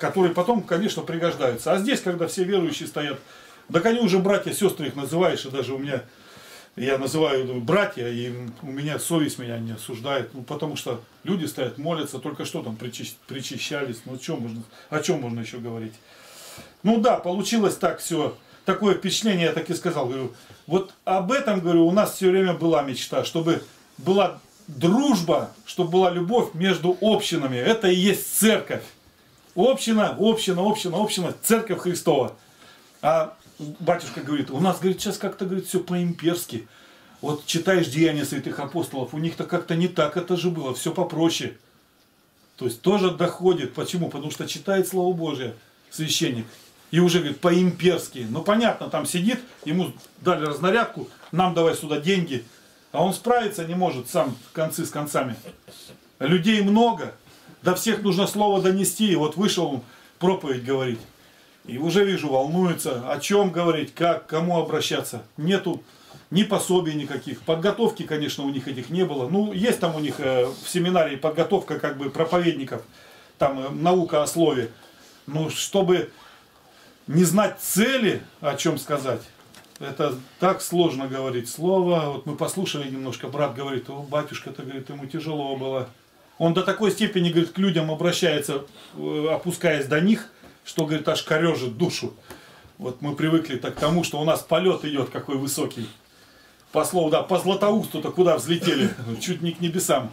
которые потом, конечно, пригождаются. А здесь, когда все верующие стоят, так они уже братья, сестры их называешь, и даже у меня, я называю братья, и у меня совесть меня не осуждает, ну, потому что люди стоят, молятся, только что там причи- причащались, ну, о чем можно, о чем можно еще говорить? Ну да, получилось так все, такое впечатление, я так и сказал, говорю, вот об этом, говорю, у нас все время была мечта, чтобы была дружба, чтобы была любовь между общинами, это и есть церковь. Община, община, община, община, церковь Христова. А батюшка говорит, у нас, говорит, сейчас как-то, говорит, все по-имперски. Вот читаешь Деяния святых апостолов, у них-то как-то не так это же было, все попроще. То есть тоже доходит. Почему? Потому что читает Слово Божие священник. И уже, говорит, по-имперски. Ну, понятно, там сидит, ему дали разнарядку, нам давай сюда деньги. А он справиться не может сам концы с концами. Людей много. До всех нужно слово донести. И вот вышел он проповедь говорить. И уже вижу, волнуется. О чем говорить, как, кому обращаться. Нету ни пособий никаких. Подготовки, конечно, у них этих не было. Ну, есть там у них э, в семинарии подготовка как бы проповедников. Там э, наука о слове. Ну, чтобы не знать цели, о чем сказать. Это так сложно говорить слово. Вот мы послушали немножко, брат говорит, о, батюшка-то, говорит, ему тяжело было. Он до такой степени, говорит, к людям обращается, опускаясь до них, что, говорит, аж корежит душу. Вот мы привыкли так к тому, что у нас полет идет какой высокий. По слову, да, по Златоусту-то куда взлетели, чуть не к небесам.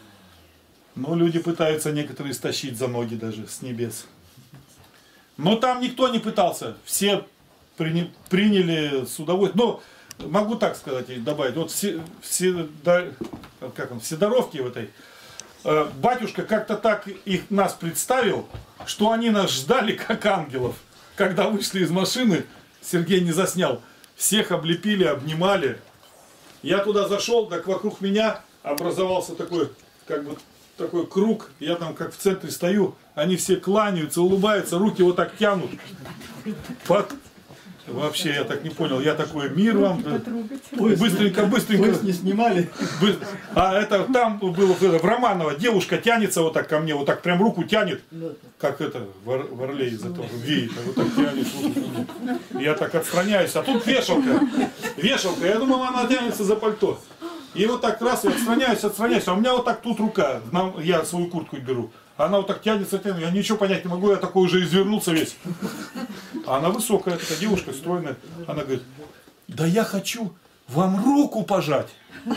Но люди пытаются некоторые стащить за ноги даже с небес. Но там никто не пытался, все приня, приняли с удовольствием. Но могу так сказать и добавить, вот все, все, да, как он, в Сидоровке в этой, батюшка как-то так их нас представил, что они нас ждали как ангелов. Когда вышли из машины, Сергей не заснял, всех облепили, обнимали. Я туда зашел, так вокруг меня образовался такой, как бы, такой круг. Я там как в центре стою, они все кланяются, улыбаются, руки вот так тянут. Под... Вообще, я так не понял, я такой, мир вам. Быстренько, быстренько. Не снимали. А это там было в Романово, девушка тянется вот так ко мне, вот так прям руку тянет, как это, в Орле из этого веет, вот так тянет руку ко мне. Я так отстраняюсь, а тут вешалка, вешалка, я думал, она тянется за пальто. И вот так раз я отстраняюсь, отстраняюсь, а у меня вот так тут рука, я свою куртку беру. Она вот так тянется, тянется, я ничего понять не могу, я такой уже извернулся весь. А она высокая, такая девушка, стройная. Она говорит, да я хочу вам руку пожать.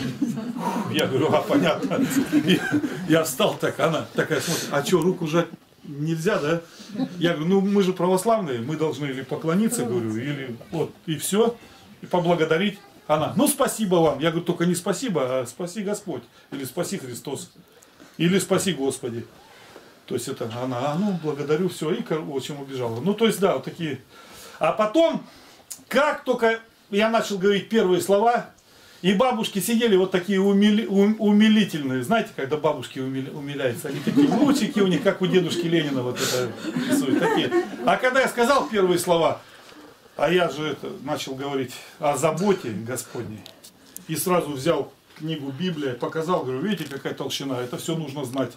Я говорю, а понятно. И я встал так, она такая смотрит, а что, руку жать нельзя, да? Я говорю, ну мы же православные, мы должны или поклониться, говорю, или вот, и все, и поблагодарить. Она, ну спасибо вам. Я говорю, только не спасибо, а спаси Господь. Или спаси Христос. Или спаси Господи. То есть это она, а ну, благодарю, все, и очень убежала. Ну, то есть, да, вот такие. А потом, как только я начал говорить первые слова, и бабушки сидели вот такие умили, ум, умилительные. Знаете, когда бабушки умили, умиляются, они такие лучики у них, как у дедушки Ленина вот это рисуют, такие. А когда я сказал первые слова, а я же это начал говорить о заботе Господней, и сразу взял книгу Библия, показал, говорю, видите, какая толщина, это все нужно знать.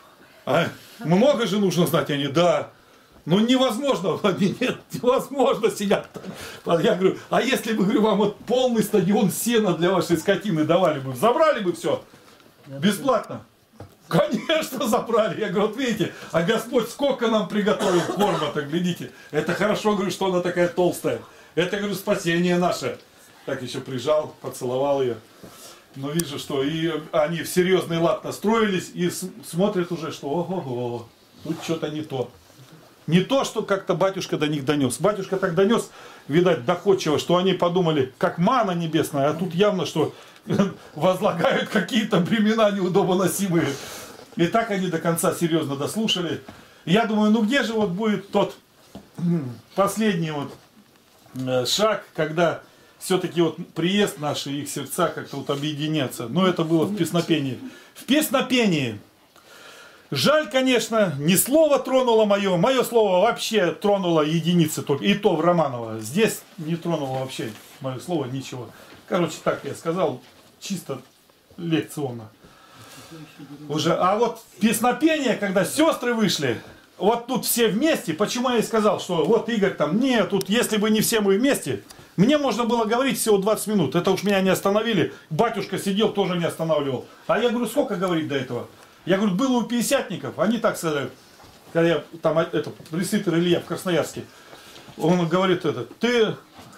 А много же нужно знать, они, да. Ну невозможно, нет, невозможно сидят. Я говорю, а если бы, говорю, вам вот полный стадион сена для вашей скотины давали бы, забрали бы все бесплатно? Конечно, забрали. Я говорю, вот видите, а Господь сколько нам приготовил корма-то, глядите. Это хорошо, говорю, что она такая толстая. Это, говорю, спасение наше. Так еще прижал, поцеловал ее. Но вижу, что и они в серьезный лад настроились и смотрят уже, что ого-го, тут что-то не то. Не то, что как-то батюшка до них донес. Батюшка так донес, видать, доходчиво, что они подумали, как манна небесная, а тут явно, что возлагают какие-то бремена неудобоносимые. И так они до конца серьезно дослушали. Я думаю, ну где же вот будет тот последний вот шаг, когда все-таки вот приезд наш и их сердца как-то вот объединятся. Но это было в песнопении. В песнопении. Жаль, конечно, не слово тронуло мое. Мое слово вообще тронуло единицы только. И то в Романово. Здесь не тронуло вообще мое слово ничего. Короче, так я сказал. Чисто лекционно. Уже. А вот песнопение, когда сестры вышли, вот тут все вместе, почему я и сказал, что вот Игорь там, нет, тут если бы не все мы вместе, мне можно было говорить всего двадцать минут, это уж меня не остановили, батюшка сидел, тоже не останавливал. А я говорю, сколько говорить до этого? Я говорю, было у пятидесятников, они так сказали, когда я там, это, пресвитер Илья в Красноярске, он говорит, это, ты,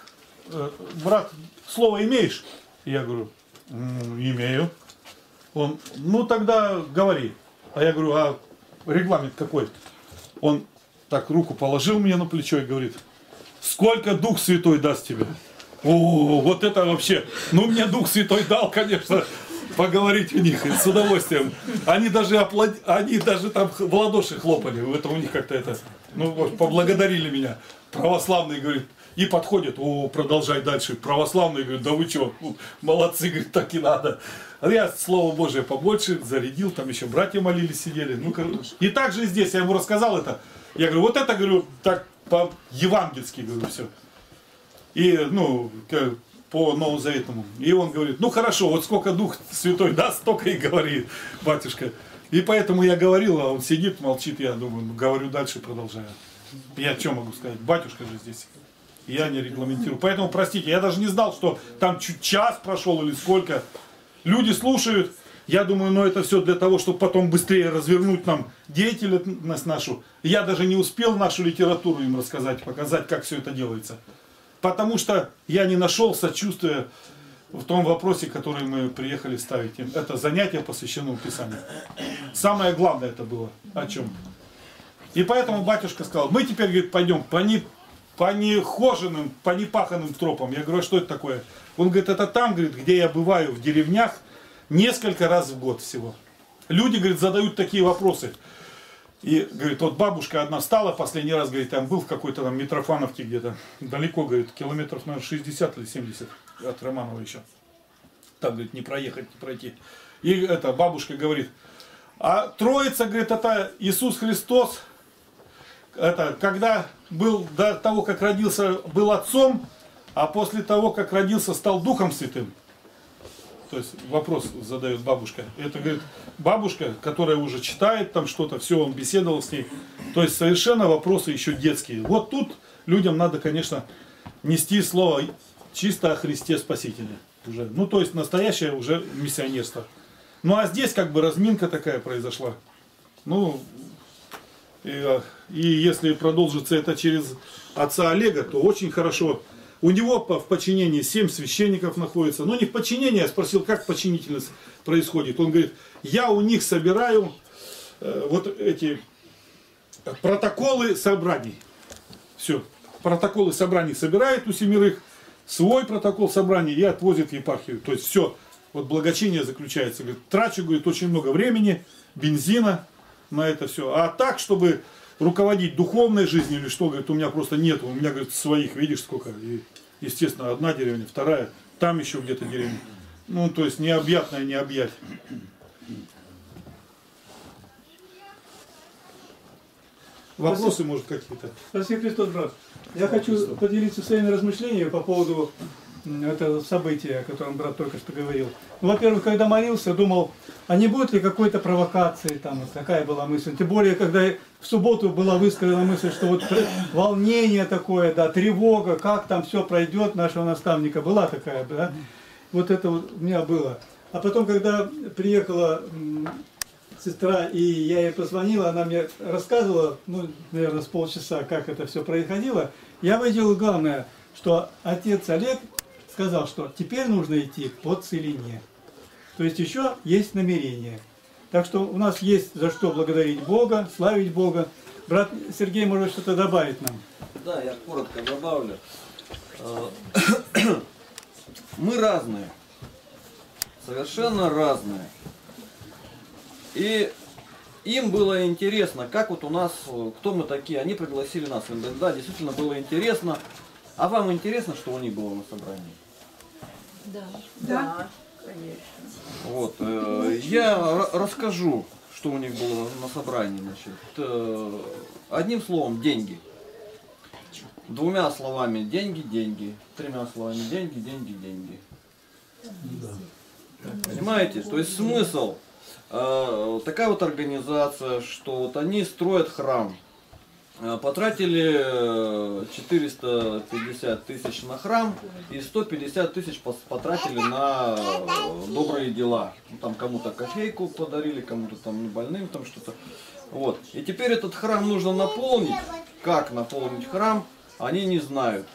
брат, слово имеешь? Я говорю, имею. Он, ну тогда говори. А я говорю, а регламент какой? Он так руку положил мне на плечо и говорит, сколько Дух Святой даст тебе? О, вот это вообще, ну мне Дух Святой дал, конечно, поговорить у них с удовольствием. Они даже, аплоди... Они даже там в ладоши хлопали, это у них как-то это, ну вот, поблагодарили меня. Православный говорит, и подходит, о, продолжай дальше. Православный говорит, да вы что, молодцы, говорит, так и надо. А я Слово Божие побольше зарядил, там еще братья молились, сидели. Ну, и также здесь я ему рассказал это. Я говорю, вот это, говорю, так по-евангельски, говорю, все. И, ну, по Новозаветному. И он говорит, ну хорошо, вот сколько Дух Святой даст, столько и говори, батюшка. И поэтому я говорил, а он сидит, молчит, я думаю, говорю дальше, продолжаю. Я что могу сказать? Батюшка же здесь. Я не регламентирую. Поэтому, простите, я даже не знал, что там чуть час прошел или сколько. Люди слушают. Я думаю, ну это все для того, чтобы потом быстрее развернуть нам деятельность нашу. Я даже не успел нашу литературу им рассказать, показать, как все это делается. Потому что я не нашел сочувствия в том вопросе, который мы приехали ставить. Это занятие по священному Писанию. Самое главное это было. О чем? И поэтому батюшка сказал, мы теперь, говорит, пойдем по, не, по нехоженным, по непаханным тропам. Я говорю, а что это такое? Он говорит, это там, говорит, где я бываю в деревнях несколько раз в год всего. Люди, говорит, задают такие вопросы. И, говорит, вот бабушка одна встала, последний раз, говорит, там был в какой-то там Митрофановке где-то, далеко, говорит, километров, наверное, шестьдесят или семьдесят от Романова еще. Там, говорит, не проехать, не пройти. И эта бабушка говорит, а Троица, говорит, это Иисус Христос, это когда был до того, как родился, был Отцом, а после того, как родился, стал Духом Святым. То есть вопрос задает бабушка. Это, говорит, бабушка, которая уже читает там что-то, все, он беседовал с ней. То есть совершенно вопросы еще детские. Вот тут людям надо, конечно, нести слово чисто о Христе Спасителе. Уже. Ну, то есть настоящее уже миссионерство. Ну, а здесь как бы разминка такая произошла. Ну, и, и если продолжится это через отца Олега, то очень хорошо. У него в подчинении семь священников находится. Но не в подчинении, я спросил, как подчинительность происходит. Он говорит, я у них собираю э, вот эти протоколы собраний. Все. Протоколы собраний собирает у семерых, свой протокол собраний и отвозит в епархию. То есть все. Вот благочиние заключается. Говорит, трачу, говорит, очень много времени, бензина на это все. А так, чтобы руководить духовной жизнью или что, говорит, у меня просто нет. У меня, говорит, своих, видишь, сколько. И, естественно, одна деревня, вторая, там еще где-то деревня. Ну, то есть необъятное не объять. Вопросы, может, какие-то? Спасибо, Христос, брат. Я хочу поделиться своими размышлениями по поводу этого события, о котором брат только что говорил. Ну, во-первых, когда молился, думал, а не будет ли какой-то провокации, там, вот такая была мысль. Тем более, когда в субботу была высказана мысль, что вот волнение такое, да, тревога, как там все пройдет нашего наставника, была такая, да. Вот это вот у меня было. А потом, когда приехала сестра, и я ей позвонила, она мне рассказывала, ну, наверное, с полчаса, как это все происходило, я выделил главное, что отец Олег сказал, что теперь нужно идти по целине. То есть еще есть намерение. Так что у нас есть за что благодарить Бога, славить Бога. Брат Сергей может что-то добавить нам. Да, я коротко добавлю. Мы разные. Совершенно разные. И им было интересно, как вот у нас, кто мы такие. Они пригласили нас в МБН. Да, действительно было интересно. А вам интересно, что у них было на собрании? Да. Да. Конечно. Вот, э, я расскажу, что у них было на собрании. Значит, э, одним словом, деньги. Двумя словами, деньги, деньги. Тремя словами, деньги, деньги, деньги. Да. Понимаете? То есть смысл, э, такая вот организация, что вот они строят храм. Потратили четыреста пятьдесят тысяч на храм и сто пятьдесят тысяч потратили на добрые дела. Ну, там кому-то кофейку подарили, кому-то там больным, там что-то. Вот. И теперь этот храм нужно наполнить. Как наполнить храм, они не знают.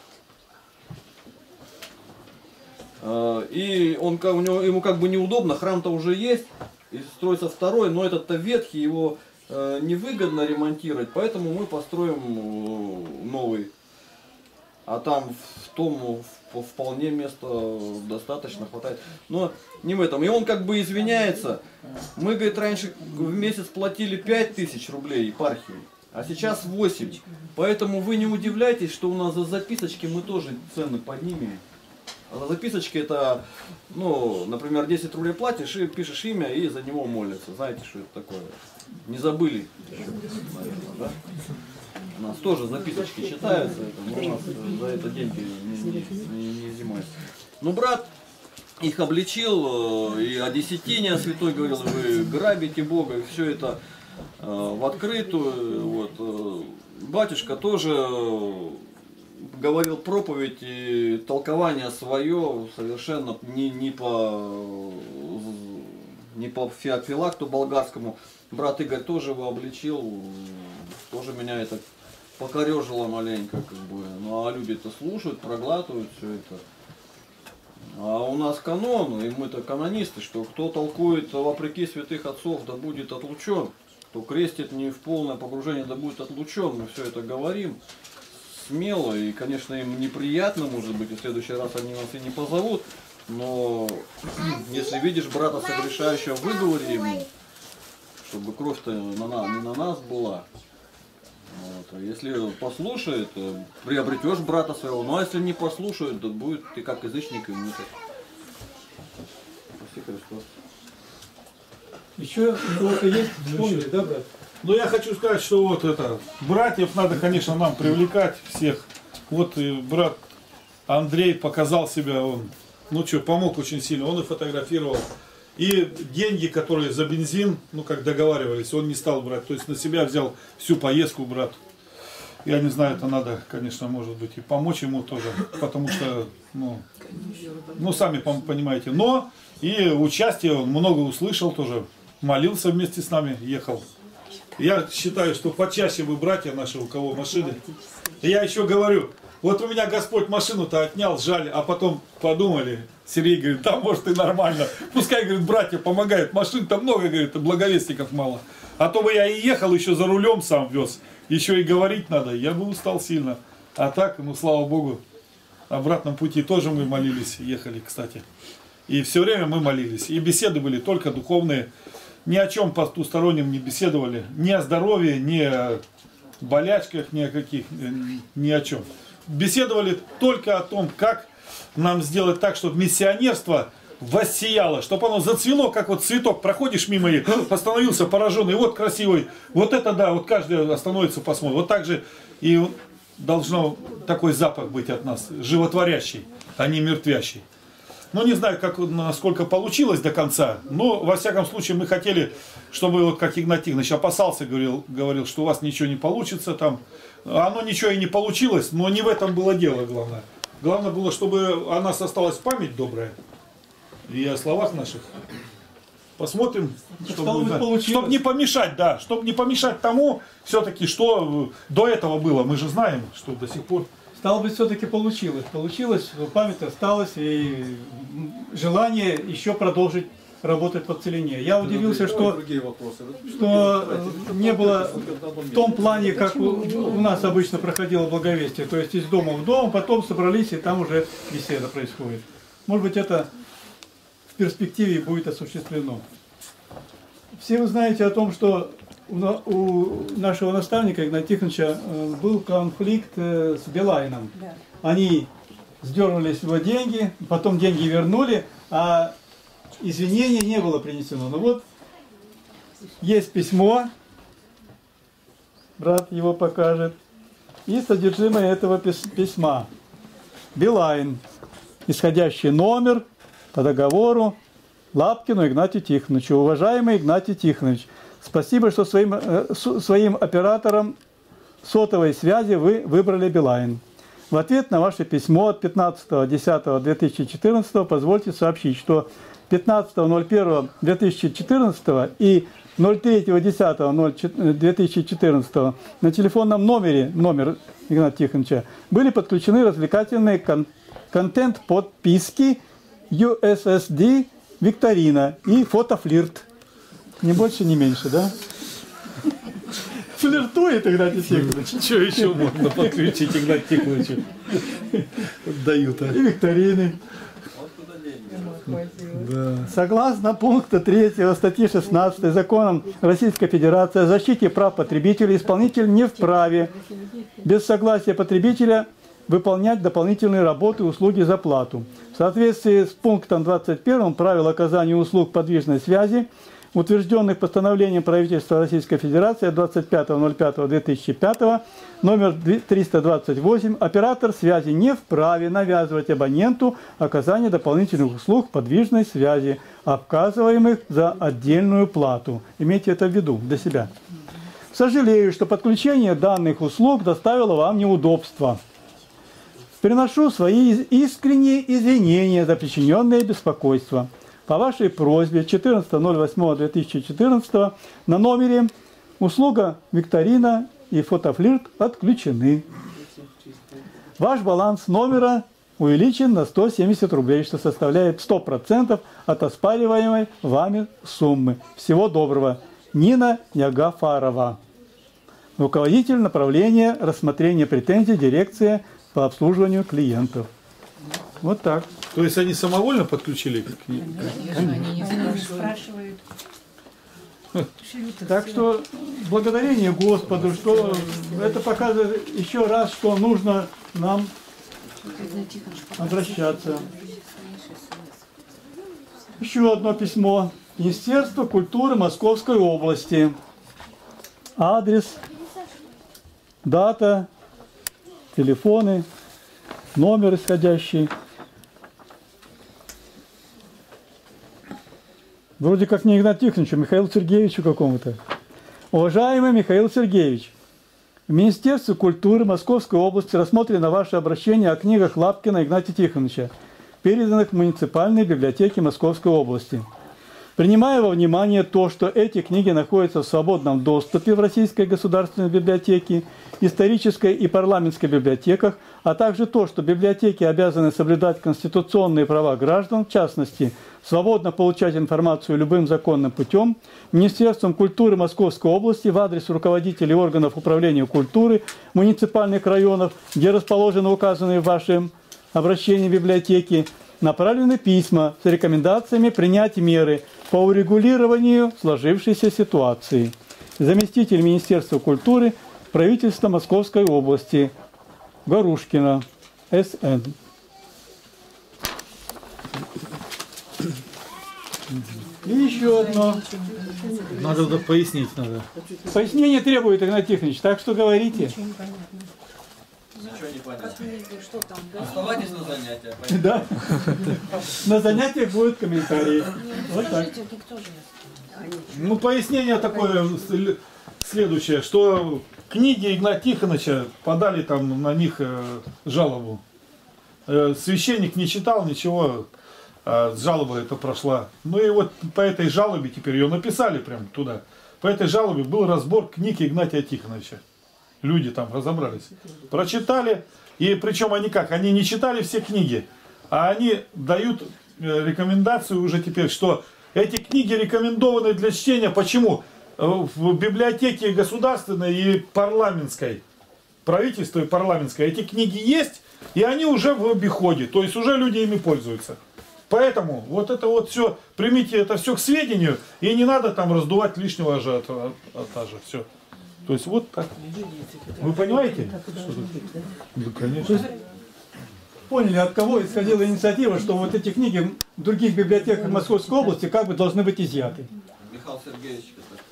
И он, у него, ему как бы неудобно, храм-то уже есть, и строится второй, но этот-то ветхий, его невыгодно ремонтировать, поэтому мы построим новый. А там в том вполне места достаточно хватает. Но не в этом. И он как бы извиняется. Мы, говорит, раньше в месяц платили пять тысяч рублей епархии, а сейчас восемь. Поэтому вы не удивляйтесь, что у нас за записочки мы тоже цены поднимем. А за записочки это, ну, например, десять рублей платишь и пишешь имя и за него молятся. Знаете, что это такое? Не забыли, наверное, да? У нас тоже записочки читаются, это, но у нас за это деньги не, не, не, не изымаются. Ну, брат их обличил, и о десятине святой говорил, вы грабите Бога, и все это э, в открытую. Вот. Батюшка тоже говорил проповедь и толкование свое совершенно не, не по не по феофилакту болгарскому. Брат Игорь тоже его обличил, тоже меня это покорежило маленько, как бы. Ну а люди-то слушают, проглатывают все это. А у нас канон, и мы-то канонисты, что кто толкует вопреки святых отцов, да будет отлучен. Кто крестит не в полное погружение, да будет отлучен. Мы все это говорим смело, и, конечно, им неприятно, может быть, и в следующий раз они нас и не позовут. Но если видишь брата согрешающего, выговори ему, чтобы кровь-то на нас, не на нас была. Вот. А если послушает, приобретешь брата своего. Ну а если не послушает, то будет ты как язычник и мытарь. Спаси Христос. Еще что-то есть? Вспомнили, да, брат? Ну я хочу сказать, что вот это, братьев надо, конечно, нам привлекать всех. Вот и брат Андрей показал себя, он, ну что, помог очень сильно, он и фотографировал. И деньги, которые за бензин, ну как договаривались, он не стал брать. То есть на себя взял всю поездку брат. Я не знаю, это надо, конечно, может быть, и помочь ему тоже. Потому что, ну, ну сами понимаете. Но и участие он много услышал тоже. Молился вместе с нами, ехал. Я считаю, что почаще вы, братья наши, у кого машины. И я еще говорю, вот у меня Господь машину-то отнял, жаль, а потом подумали, Сергей говорит, да, может и нормально. Пускай, говорит, братья помогают, машин-то много, говорит, благовестников мало. А то бы я и ехал, еще за рулем сам вез, еще и говорить надо, я бы устал сильно. А так, ну слава Богу, на обратном пути тоже мы молились, ехали, кстати. И все время мы молились, и беседы были только духовные. Ни о чем потустороннем не беседовали, ни о здоровье, ни о болячках, ни о каких, ни о чем. Беседовали только о том, как нам сделать так, чтобы миссионерство воссияло, чтобы оно зацвело, как вот цветок, проходишь мимо и остановился пораженный, вот красивый, вот это да, вот каждый остановится, посмотрит. Вот так же и должно такой запах быть от нас, животворящий, а не мертвящий. Ну, не знаю, как, насколько получилось до конца, но, во всяком случае, мы хотели, чтобы, вот как Игнат Тихонович опасался, говорил, говорил, что у вас ничего не получится там. Оно ничего и не получилось, но не в этом было дело главное. Главное было, чтобы о нас осталась память добрая и о словах наших. Посмотрим, чтобы, да, чтобы не помешать, да, чтобы не помешать тому, все-таки, что до этого было. Мы же знаем, что до сих пор... Стало быть, все-таки получилось. Получилось, память осталась, и желание еще продолжить работать по целине. Я удивился, что, что не было в том плане, как у, у нас обычно проходило благовестие. То есть из дома в дом, потом собрались, и там уже беседа происходит. Может быть, это в перспективе будет осуществлено. Все вы знаете о том, что у нашего наставника Игната Тихоновича был конфликт с Билайном. Да. Они сдернули с его деньги, потом деньги вернули, а извинения не было принесено. Ну вот, есть письмо, брат его покажет, и содержимое этого письма. Билайн, исходящий номер по договору Лапкину Игнатию Тихоновичу. Уважаемый Игнатий Тихонович, спасибо, что своим, своим оператором сотовой связи вы выбрали Билайн. В ответ на ваше письмо от пятнадцатого десятого две тысячи четырнадцатого позвольте сообщить, что пятнадцатого ноль первого две тысячи четырнадцатого и ноль третьего десятого две тысячи четырнадцатого на телефонном номере, номер Игната Тихоновича, были подключены развлекательные кон контент-подписки ю эс эс ди «Викторина» и «Фотофлирт». Не больше, не меньше, да? Флиртует Игнат Тихонович. Что еще можно подключить Игнату Тихоновичу? Дают, а? И викторины. Да. Согласно пункта третьего статьи шестнадцатой Законом Российской Федерации о защите прав потребителей, исполнитель не вправе без согласия потребителя выполнять дополнительные работы и услуги за плату. В соответствии с пунктом двадцать первым правил оказания услуг подвижной связи, утвержденных постановлением правительства Российской Федерации двадцать пятого ноль пятого две тысячи пятого, номер триста двадцать восемь, оператор связи не вправе навязывать абоненту оказание дополнительных услуг подвижной связи, оказываемых за отдельную плату. Имейте это в виду для себя. Сожалею, что подключение данных услуг доставило вам неудобства. Приношу свои искренние извинения за причиненное беспокойство. По вашей просьбе четырнадцатого ноль восьмого две тысячи четырнадцатого на номере услуга «Викторина» и «Фотофлирт» отключены. Ваш баланс номера увеличен на сто семьдесят рублей, что составляет сто процентов от оспариваемой вами суммы. Всего доброго. Нина Ягафарова, руководитель направления рассмотрения претензий дирекции по обслуживанию клиентов. Вот так. То есть они самовольно подключили? Они спрашивают. Так что благодарение Господу, что это показывает еще раз, что нужно нам обращаться. Еще одно письмо. Министерство культуры Московской области. Адрес, дата, телефоны, номер исходящий. Вроде как не Игнату Тихоновичу, Михаилу Сергеевичу какому-то. Уважаемый Михаил Сергеевич, в Министерстве культуры Московской области рассмотрено ваше обращение о книгах Лапкина Игната Тихоновича, переданных в муниципальные библиотеки Московской области. Принимая во внимание то, что эти книги находятся в свободном доступе в Российской государственной библиотеке, исторической и парламентской библиотеках, а также то, что библиотеки обязаны соблюдать конституционные права граждан, в частности, свободно получать информацию любым законным путем, Министерством культуры Московской области в адрес руководителей органов управления культуры муниципальных районов, где расположены указанные в вашем обращении библиотеки, направлены письма с рекомендациями принять меры по урегулированию сложившейся ситуации. Заместитель Министерства культуры правительства Московской области Горушкина, эс эн. И еще одно. Надо пояснить надо. Пояснение требует Игнат Тихонович, так что говорите. Ничего не понятно. Оставайтесь на занятиях. Да. На занятиях будут комментарии. Вот так. Ну, пояснение такое следующее, что книги Игната Тихоновича подали там на них жалобу. Священник не читал ничего, а жалоба это прошла. Ну и вот по этой жалобе теперь ее написали прям туда. По этой жалобе был разбор книг Игнатия Тихоновича. Люди там разобрались, прочитали, и причем они как, они не читали все книги, а они дают рекомендацию уже теперь, что эти книги рекомендованы для чтения. Почему? В библиотеке государственной и парламентской, правительства и парламентской, эти книги есть, и они уже в обиходе, то есть уже люди ими пользуются. Поэтому вот это вот все, примите это все к сведению, и не надо там раздувать лишнего ажиотажа, все. То есть вот так. Вы понимаете? Да, конечно. Поняли, от кого исходила инициатива, что вот эти книги в других библиотеках Московской области как бы должны быть изъяты. Михаил Сергеевич.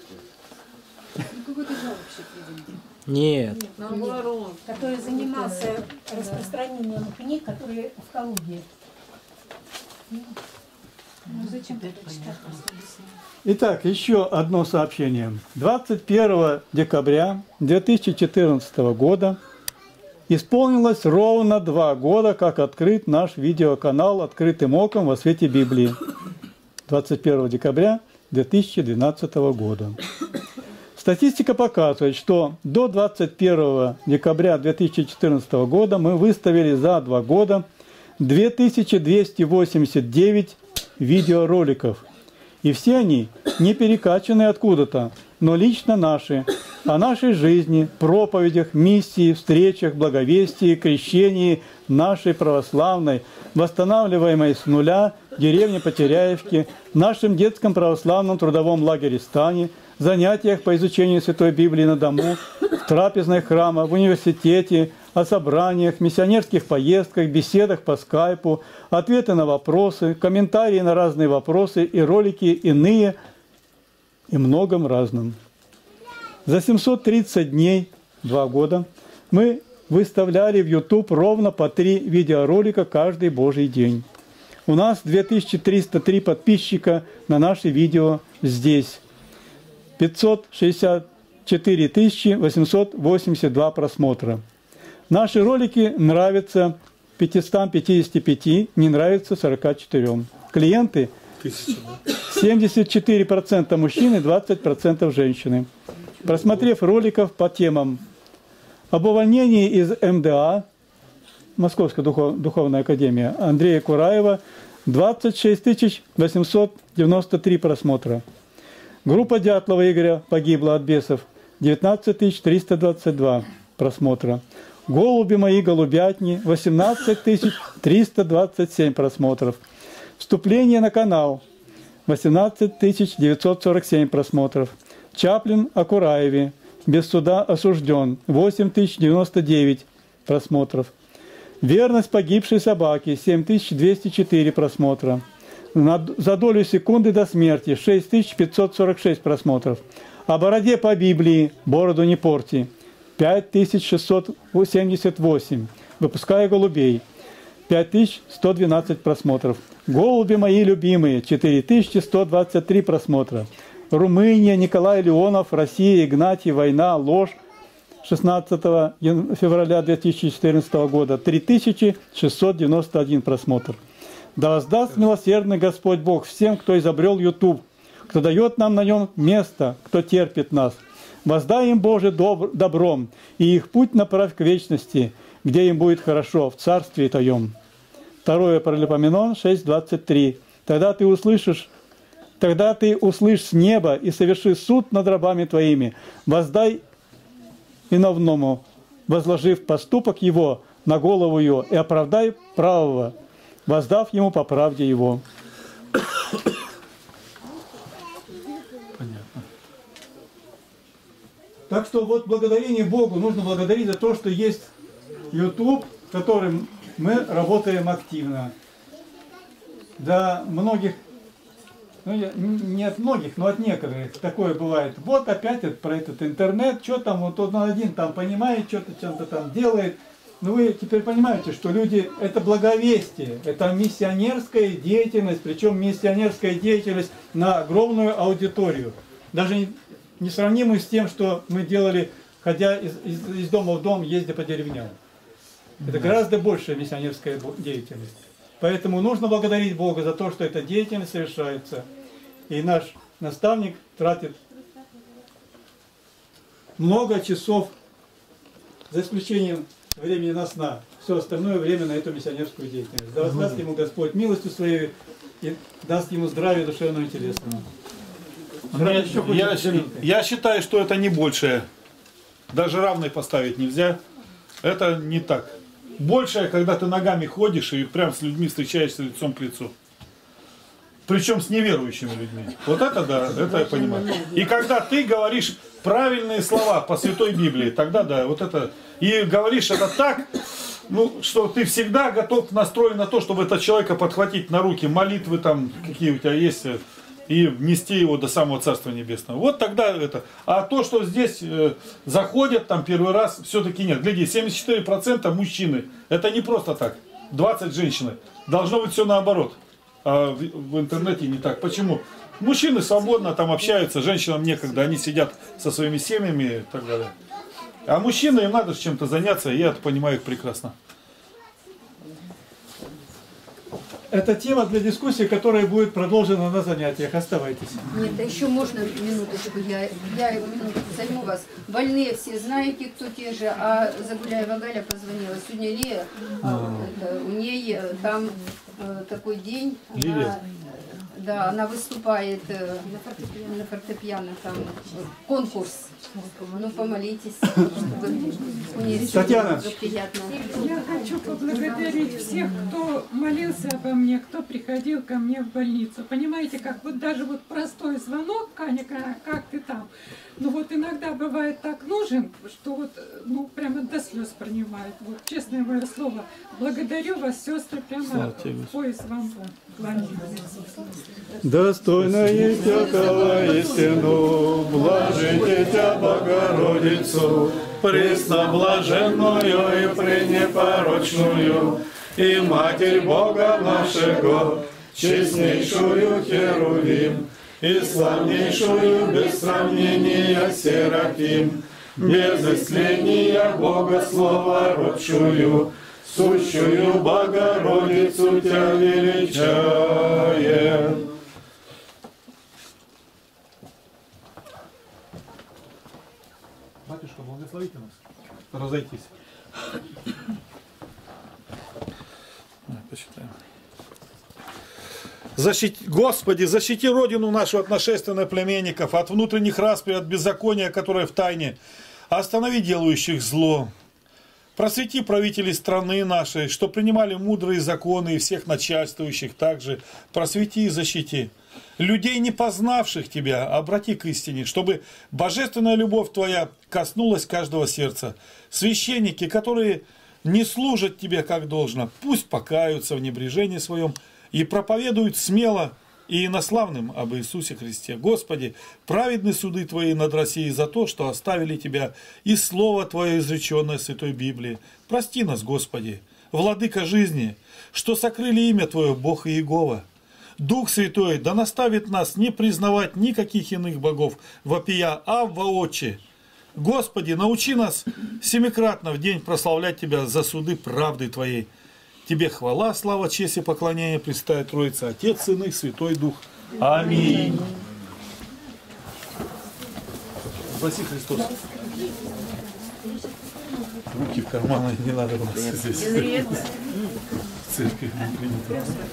Нет. Который занимался распространением книг, которые в Калуге. Ну зачем тогда читать послание? Итак, еще одно сообщение. двадцать первого декабря две тысячи четырнадцатого года исполнилось ровно два года, как открыт наш видеоканал «Открытым оком во свете Библии». двадцать первого декабря две тысячи двенадцатого года. Статистика показывает, что до двадцать первого декабря две тысячи четырнадцатого года мы выставили за два года две тысячи двести восемьдесят девять видеороликов. И все они не перекачаны откуда-то, но лично наши, о нашей жизни, проповедях, миссии, встречах, благовестии, крещении нашей православной, восстанавливаемой с нуля деревне Потеряевки, нашем детском православном трудовом лагере Стане, занятиях по изучению Святой Библии на дому, в трапезной храма, в университете, о собраниях, миссионерских поездках, беседах по скайпу, ответы на вопросы, комментарии на разные вопросы и ролики иные и многом разном. За семьсот тридцать дней, два года, мы выставляли в YouTube ровно по три видеоролика каждый Божий день. У нас две тысячи триста три подписчика на наши видео здесь. пятьсот шестьдесят четыре тысячи восемьсот восемьдесят два просмотра. Наши ролики нравятся пятистам пятидесяти пяти, не нравятся сорока четырем. Клиенты семьдесят четыре процента мужчины, двадцать процентов женщины. Просмотрев роликов по темам об увольнении из эм дэ а, Московская духов, духовная академия, Андрея Кураева, двадцать шесть тысяч восемьсот девяносто три просмотра. Группа Дятлова Игоря погибла от бесов, девятнадцать тысяч триста двадцать два просмотра. Голуби мои, голубятни, восемнадцать тысяч триста двадцать семь просмотров. Вступление на канал, восемнадцать тысяч девятьсот сорок семь просмотров. Чаплин о Кураеве, без суда осужден, восемь тысяч девяносто девять просмотров. Верность погибшей собаки, семь тысяч двести четыре просмотра. За долю секунды до смерти, шесть тысяч пятьсот сорок шесть просмотров. О бороде по Библии, бороду не порти, пять тысяч шестьсот семьдесят восемь. Выпуская голубей, пять тысяч сто двенадцать просмотров. Голуби мои любимые, четыре тысячи сто двадцать три просмотра. Румыния, Николай Леонов, Россия, Игнатий, война, ложь. шестнадцатого февраля две тысячи четырнадцатого года, три тысячи шестьсот девяносто один просмотр. Да воздаст милосердный Господь Бог всем, кто изобрел YouTube, кто дает нам на нем место, кто терпит нас. Воздай им, Боже, добр, добром, и их путь направь к вечности, где им будет хорошо, в Царстве Твоем. Второе Паралипоменон шесть двадцать три. Тогда ты услышишь, тогда ты услышишь с неба и совершишь суд над рабами твоими. Воздай виновному, возложив поступок его на голову его, и оправдай правого, воздав ему по правде его. Понятно. Так что вот благодарение Богу нужно благодарить за то, что есть YouTube, с которым мы работаем активно. Да, многих, ну не от многих, но от некоторых такое бывает. Вот опять это, про этот интернет, что там, вот он один там понимает, что-то чем-то там делает. Но вы теперь понимаете, что люди, это благовестие, это миссионерская деятельность, причем миссионерская деятельность на огромную аудиторию. Даже несравнимую с тем, что мы делали, ходя из, из, из дома в дом, ездя по деревням. Это гораздо большая миссионерская деятельность. Поэтому нужно благодарить Бога за то, что эта деятельность совершается. И наш наставник тратит много часов, за исключением времени на сна, все остальное время на эту миссионерскую деятельность. Да воздаст ему Господь милостью своей и даст ему здравие душевного и телесного. Я, я, я считаю, что это не большее. Даже равной поставить нельзя. Это не так. Большее, когда ты ногами ходишь и прям с людьми встречаешься лицом к лицу. Причем с неверующими людьми. Вот это да, это я понимаю. И когда ты говоришь правильные слова по Святой Библии, тогда да, вот это. И говоришь это так, ну, что ты всегда готов настроен на то, чтобы этого человека подхватить на руки, молитвы там, какие у тебя есть, и нести его до самого Царства Небесного. Вот тогда это. А то, что здесь э, заходят там первый раз, все-таки нет. Гляди, семьдесят четыре процента мужчины. Это не просто так. двадцать женщины. Должно быть все наоборот. а в, в интернете не так. Почему? Мужчины свободно там общаются, женщинам некогда, они сидят со своими семьями и так далее. А мужчины, им надо чем-то заняться, и я это понимаю их прекрасно. Это тема для дискуссии, которая будет продолжена на занятиях. Оставайтесь. Нет, да еще можно минуточку, я, я минутку займу вас. Больные все знаете, кто те же, а Загуляева Галя позвонила. Сегодня Лия, а, это, у ней там э, такой день, она, да, она выступает э, на фортепиано, на фортепиано, там конкурс. Ну, помолитесь, чтобы у нее Татьяна. приятно. Я хочу поблагодарить всех, кто молился обо мне, кто приходил ко мне в больницу. Понимаете, как вот даже вот простой звонок, Каня, как ты там? Ну вот иногда бывает так нужен, что вот, ну, прямо до слез пронимает. Вот, честное мое слово, благодарю вас, сестры, прямо в пояс вам кланяюсь. Достойная всякого истину, блажите Тя Богородицу, пресноблаженную и пренепорочную, и Матерь Бога нашего, честнейшую Херувим, и славнейшую без сравнения Серафим, без исследния Бога Слова родшую, сущую Богородицу Тя величаем. Батюшка, благословите нас. Разойтись. Почитаем. Защити, Господи, защити Родину нашу от нашествия на племенников, от внутренних распри, от беззакония, которое в тайне. Останови делающих зло. Просвети правителей страны нашей, что принимали мудрые законы, и всех начальствующих также. Просвети и защити. Людей, не познавших Тебя, обрати к истине, чтобы божественная любовь Твоя коснулась каждого сердца. Священники, которые не служат Тебе как должно, пусть покаются в небрежении своем и проповедуют смело и инославным об Иисусе Христе. Господи, праведны суды Твои над Россией за то, что оставили Тебя и Слово Твое, изреченное в Святой Библии. Прости нас, Господи, Владыка жизни, что сокрыли имя Твое, Бог Иегова. Дух Святой да наставит нас не признавать никаких иных богов, вопия Авва Отче. Господи, научи нас семикратно в день прославлять Тебя за суды правды Твоей. Тебе хвала, слава, честь и поклонение Пресвятая Троица, Отец, Сын и Святой Дух. Аминь. Спаси Христос. Руки в карманы не надо у нас здесь. В церкви не принято.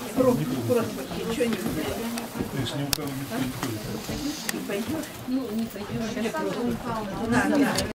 Видишь, ни у кого не принято. Ну, не пойдешь.